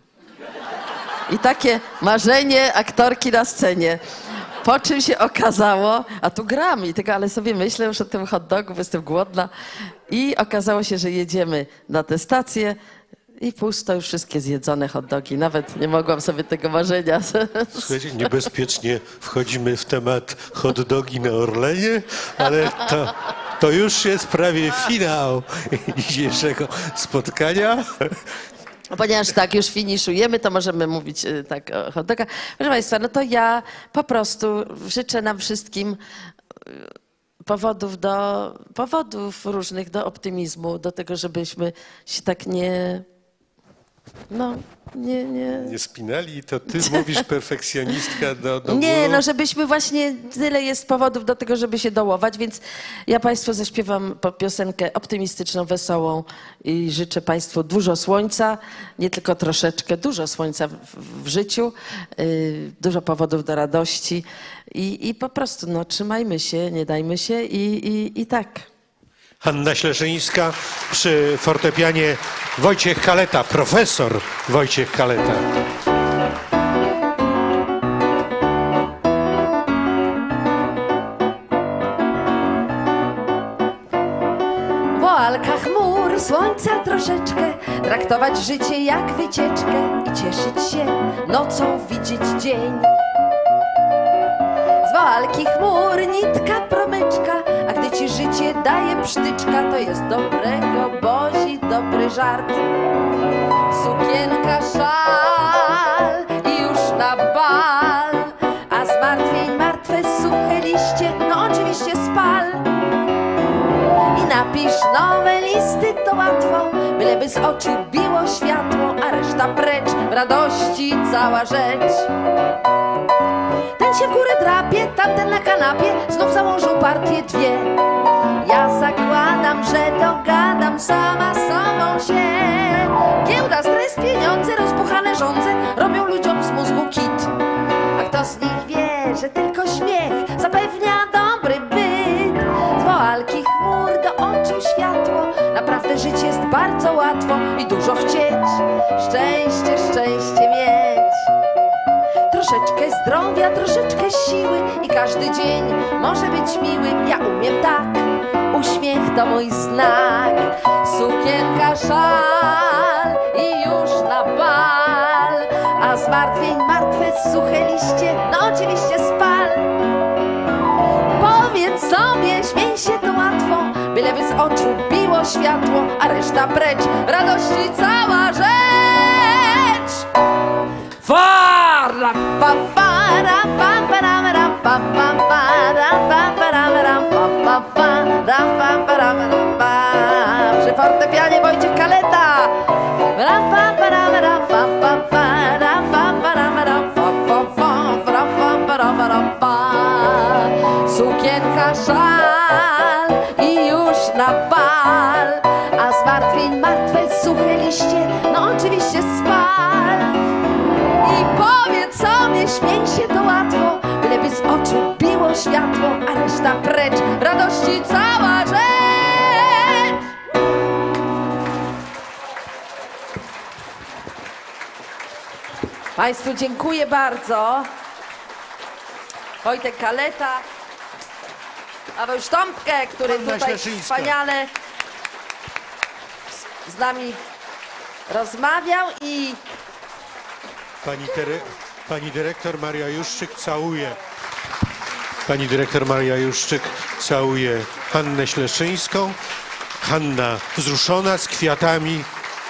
I takie marzenie aktorki na scenie. Po czym się okazało, a tu gram i tego, ale sobie myślę już o tym hot dogu, bo jestem głodna. I okazało się, że jedziemy na tę stację i pusto, już wszystkie zjedzone hot dogi. Nawet nie mogłam sobie tego marzenia. Słuchajcie, niebezpiecznie wchodzimy w temat hot dogi na Orlenie, ale to już jest prawie finał dzisiejszego spotkania. Ponieważ tak już finiszujemy, to możemy mówić tak o hot dogach. Proszę Państwa, no to ja po prostu życzę nam wszystkim powodów różnych do optymizmu, do tego, żebyśmy się tak nie spinali, to ty mówisz perfekcjonistka do nie, bólu. no żebyśmy właśnie, tyle jest powodów do tego, żeby się dołować, więc ja Państwu zaśpiewam piosenkę optymistyczną, wesołą i życzę Państwu dużo słońca, nie tylko troszeczkę, dużo słońca w życiu, dużo powodów do radości i po prostu no, trzymajmy się, nie dajmy się i tak. Hanna Śleszyńska, przy fortepianie Wojciech Kaleta, profesor Wojciech Kaleta. W walkach chmur, słońca troszeczkę, traktować życie jak wycieczkę i cieszyć się nocą, widzieć dzień. walki chmur, nitka, promyczka, a gdy ci życie daje psztyczka, to jest dobrego bozi dobry żart. Sukienka, szal i już na bal, a zmartwień martwe suche liście, no oczywiście spal. I napisz nowe listy, to łatwo, byleby z oczu biło światło, a reszta precz, w radości cała rzecz. Ten się w górę drapie, tamten na kanapie, znów założył partię dwie. Ja zakładam, że dogadam sama sobą się. Giełda, stres, pieniądze, rozbuchane żądze robią ludziom z mózgu kit. A kto z nich wie, że tylko śmiech zapewnia dobry byt? Z walki chmur do oczu światło, naprawdę żyć jest bardzo łatwo i dużo chcieć, szczęście, szczęście mieć. Troszeczkę zdrowia, troszeczkę siły i każdy dzień może być miły. Ja umiem tak, uśmiech to mój znak. Sukienka, szal i już na bal, a zmartwień martwe suche liście, no oczywiście spal. Powiedz sobie, śmiej się, to łatwo, byleby z oczu biło światło, a reszta precz, w radości cała rzecz. Fara, fa, fara, fa, fara, fara, fa, fa, fara, fa, fara, fara, fa, fa, fara, fa, fara, fara. Przy fortepianie Wojciech Kaleta. Ra, fa, fara, fara, fa, fa, fara, fa, fara, fara, fa, fa, fara, fa, fara, fara, fa. Sukienka, szal i już na bal, a zmartwień martwe suche liście, no oczywiście spal. I powiedz sobie, śmiej się, to łatwo, byleby z oczu biło światło, a reszta precz, w radości cała rzecz. Państwu dziękuję bardzo. Wojtek Kaleta, Paweł Sztompkę, który Anna tutaj Śleszyńska. wspaniale z nami rozmawiał i Pani dyrektor Maria Juszczyk całuje. Pani dyrektor Maria Juszczyk całuje Hannę Śleszyńską. Hanna wzruszona, z kwiatami,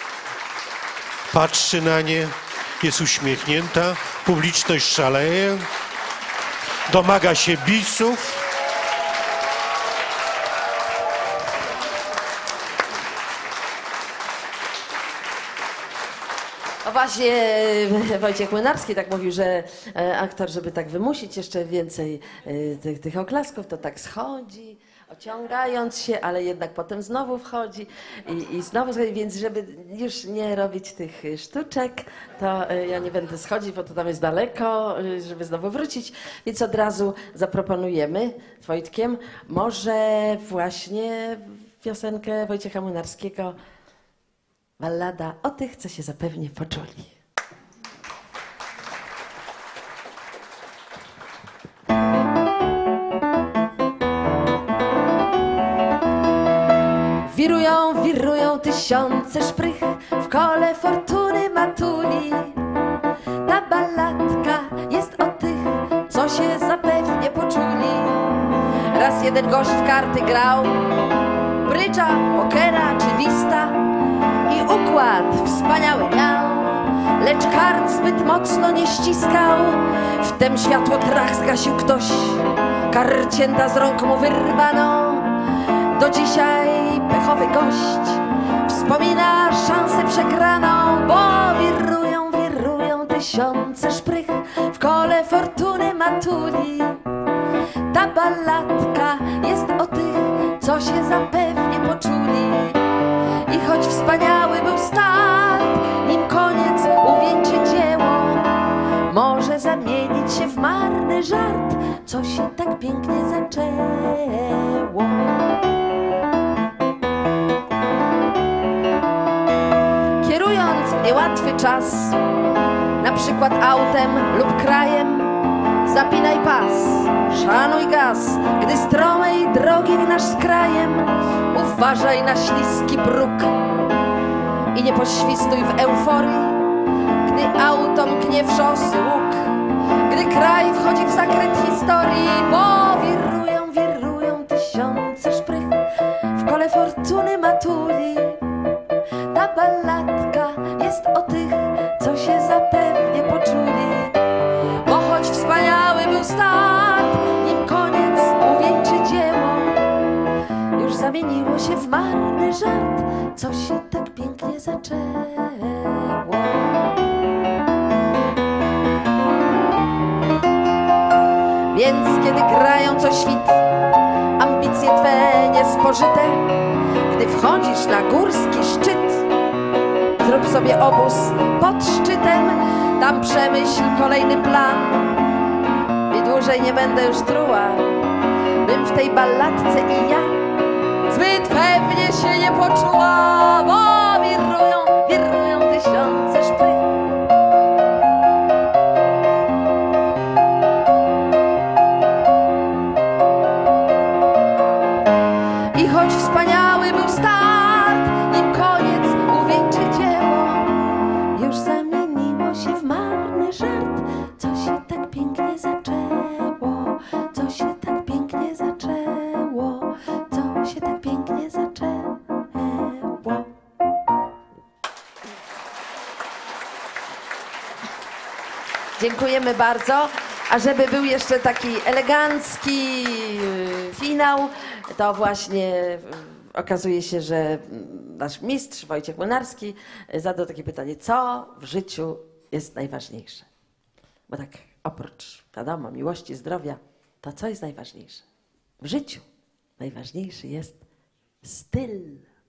patrzy na nie, jest uśmiechnięta, publiczność szaleje, domaga się bisów. no właśnie Wojciech Młynarski tak mówił, że aktor, żeby tak wymusić jeszcze więcej tych oklasków, to tak schodzi, ociągając się, ale jednak potem znowu wchodzi i znowu schodzi, więc żeby już nie robić tych sztuczek, to ja nie będę schodzić, bo to tam jest daleko, żeby znowu wrócić, więc od razu zaproponujemy z Wojtkiem może właśnie piosenkę Wojciecha Młynarskiego, ballada o tych, co się zapewnie poczuli. Wirują, wirują tysiące szprych w kole fortuny matuli. Ta balladka jest o tych, co się zapewnie poczuli. Raz jeden gość w karty grał, brydża, pokera czy wista i układ wspaniały miał, lecz kart zbyt mocno nie ściskał. Wtem światło trach zgasił ktoś, karcięta z rąk mu wyrwano. Do dzisiaj pechowy gość wspomina szansę przegraną, bo wirują, wirują tysiące szprych w kole fortuny matuli. Ta balladka jest o tych, co się zapewnie poczuli. I choć wspaniały był start, nim koniec uwieńczy dzieło, może zamienić się w marny żart, co się tak pięknie zaczęło. Kierując w niełatwy czas, na przykład autem lub krajem, zapinaj pas, szanuj gaz, gdy stromej drogi gnasz z krajem. Uważaj na śliski próg i nie poświstuj w euforii, gdy auto mknie w szosy łuk. Gdy kiedy kraj wchodzi w zakręt historii, bo wirują tysiące szprych w kole fortuny matuli. Ta balladka jest o tych, co się zapewnie poczuli, bo choć wspaniały był start, nim koniec uwieńczy dzieło, już zamieniło się w marny żart, co się tak pięknie zaczęło. Więc kiedy grają co świt, ambicje twe niespożyte, gdy wchodzisz na górski szczyt, zrób sobie obóz pod szczytem, tam przemyśl kolejny plan. I dłużej nie będę już truła, bym w tej balladce i ja zbyt pewnie się nie poczuła, bo wirują tysiące szprych. I choć wspaniały był start, nim koniec uwieńczy dzieło, już zamieniło się w marny żart, co się tak pięknie zaczęło, co się tak pięknie zaczęło, co się tak pięknie zaczęło. Dziękujemy bardzo. A żeby był jeszcze taki elegancki finał, to właśnie okazuje się, że nasz mistrz Wojciech Młynarski zadał takie pytanie, co w życiu jest najważniejsze? Bo tak oprócz, wiadomo, miłości, zdrowia, to co jest najważniejsze? W życiu najważniejszy jest styl.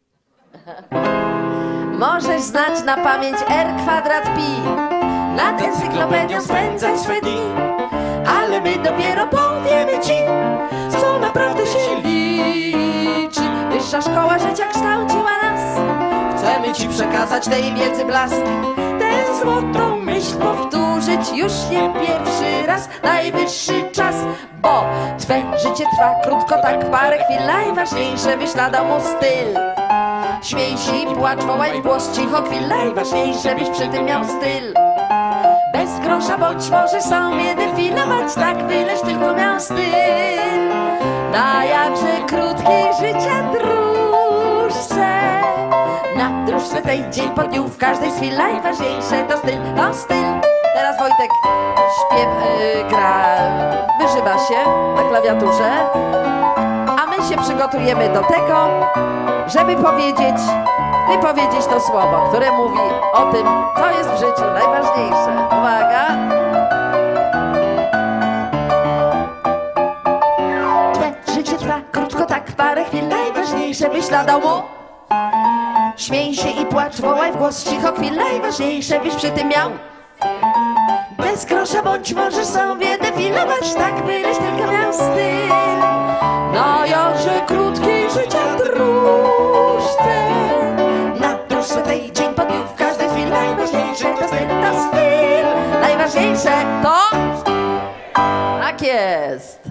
Możesz znać na pamięć R²pi, nad encyklopedią spędzać swe dni, ale my dopiero powiemy ci, co naprawdę się liczy. Wyższa szkoła życia kształciła nas, chcemy ci przekazać tej wiedzy blask, tę złotą myśl powtórzyć już nie pierwszy raz. Najwyższy czas, bo twe życie trwa krótko, tak parę chwil. Najważniejsze byś nadał mu styl. Śmiej się i płacz, wołaj w głos cicho chwil. Najważniejsze byś przy tym miał styl. Bez grosza bądź może sobie defilować, tak byleś tylko miał styl. Na jakże krótkiej życia dróżce, na dróżce tej dzień po dniu, w każdej z chwil najważniejsze to styl, to styl. Teraz Wojtek gra, wyżywa się na klawiaturze, a my się przygotujemy do tego, żeby wypowiedzieć to słowo, które mówi o tym, co jest w życiu najważniejsze. Uwaga! Twe życie trwa krótko, tak parę chwil. Najważniejsze byś nadał mu. Śmiej się i płacz, wołaj w głos cicho chwil. Najważniejsze byś przy tym miał. Bez grosza bądź możesz sobie defilować, tak byleś tylko miał styl. No jakże krótkiej życia dróżce, na dróżce tej dzień po dniu, w każdej chwili najważniejsze to styl, to styl. Najważniejsze to... Tak jest.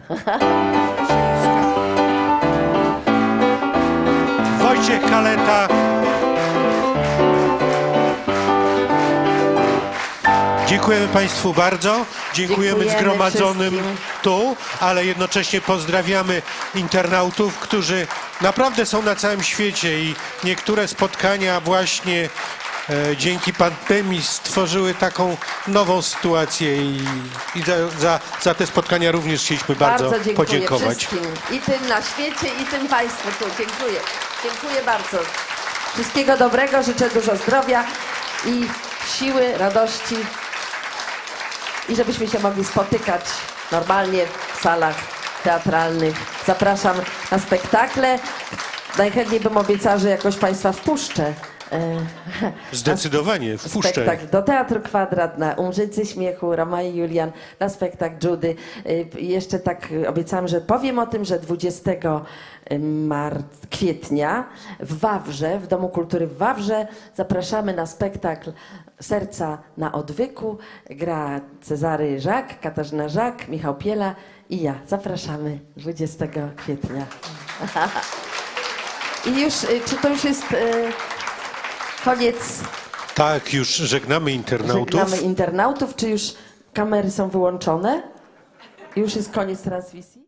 Wojciech Kaleta. Dziękujemy Państwu bardzo. Dziękujemy zgromadzonym wszystkim tu, ale jednocześnie pozdrawiamy internautów, którzy naprawdę są na całym świecie i niektóre spotkania właśnie dzięki pandemii stworzyły taką nową sytuację i za te spotkania również chcieliśmy bardzo podziękować. Wszystkim, i tym na świecie, i tym Państwu tu. Dziękuję. Dziękuję bardzo. Wszystkiego dobrego, życzę dużo zdrowia i siły, radości i żebyśmy się mogli spotykać normalnie w salach teatralnych. Zapraszam na spektakle. Najchętniej bym obiecała, że jakoś Państwa wpuszczę. Zdecydowanie, wpuszczę. Spektakl do Teatru Kwadrat, na Umrzycy Śmiechu, Roma i Julian, na spektakl Judy. Jeszcze tak obiecałam, że powiem o tym, że 20 kwietnia w Wawrze, w Domu Kultury w Wawrze zapraszamy na spektakl Serca na odwyku. Gra Cezary Żak, Katarzyna Żak, Michał Piela i ja. Zapraszamy 20 kwietnia. I już, czy to już jest... koniec. Tak, już żegnamy internautów. Żegnamy internautów, czy już kamery są wyłączone? Już jest koniec transmisji?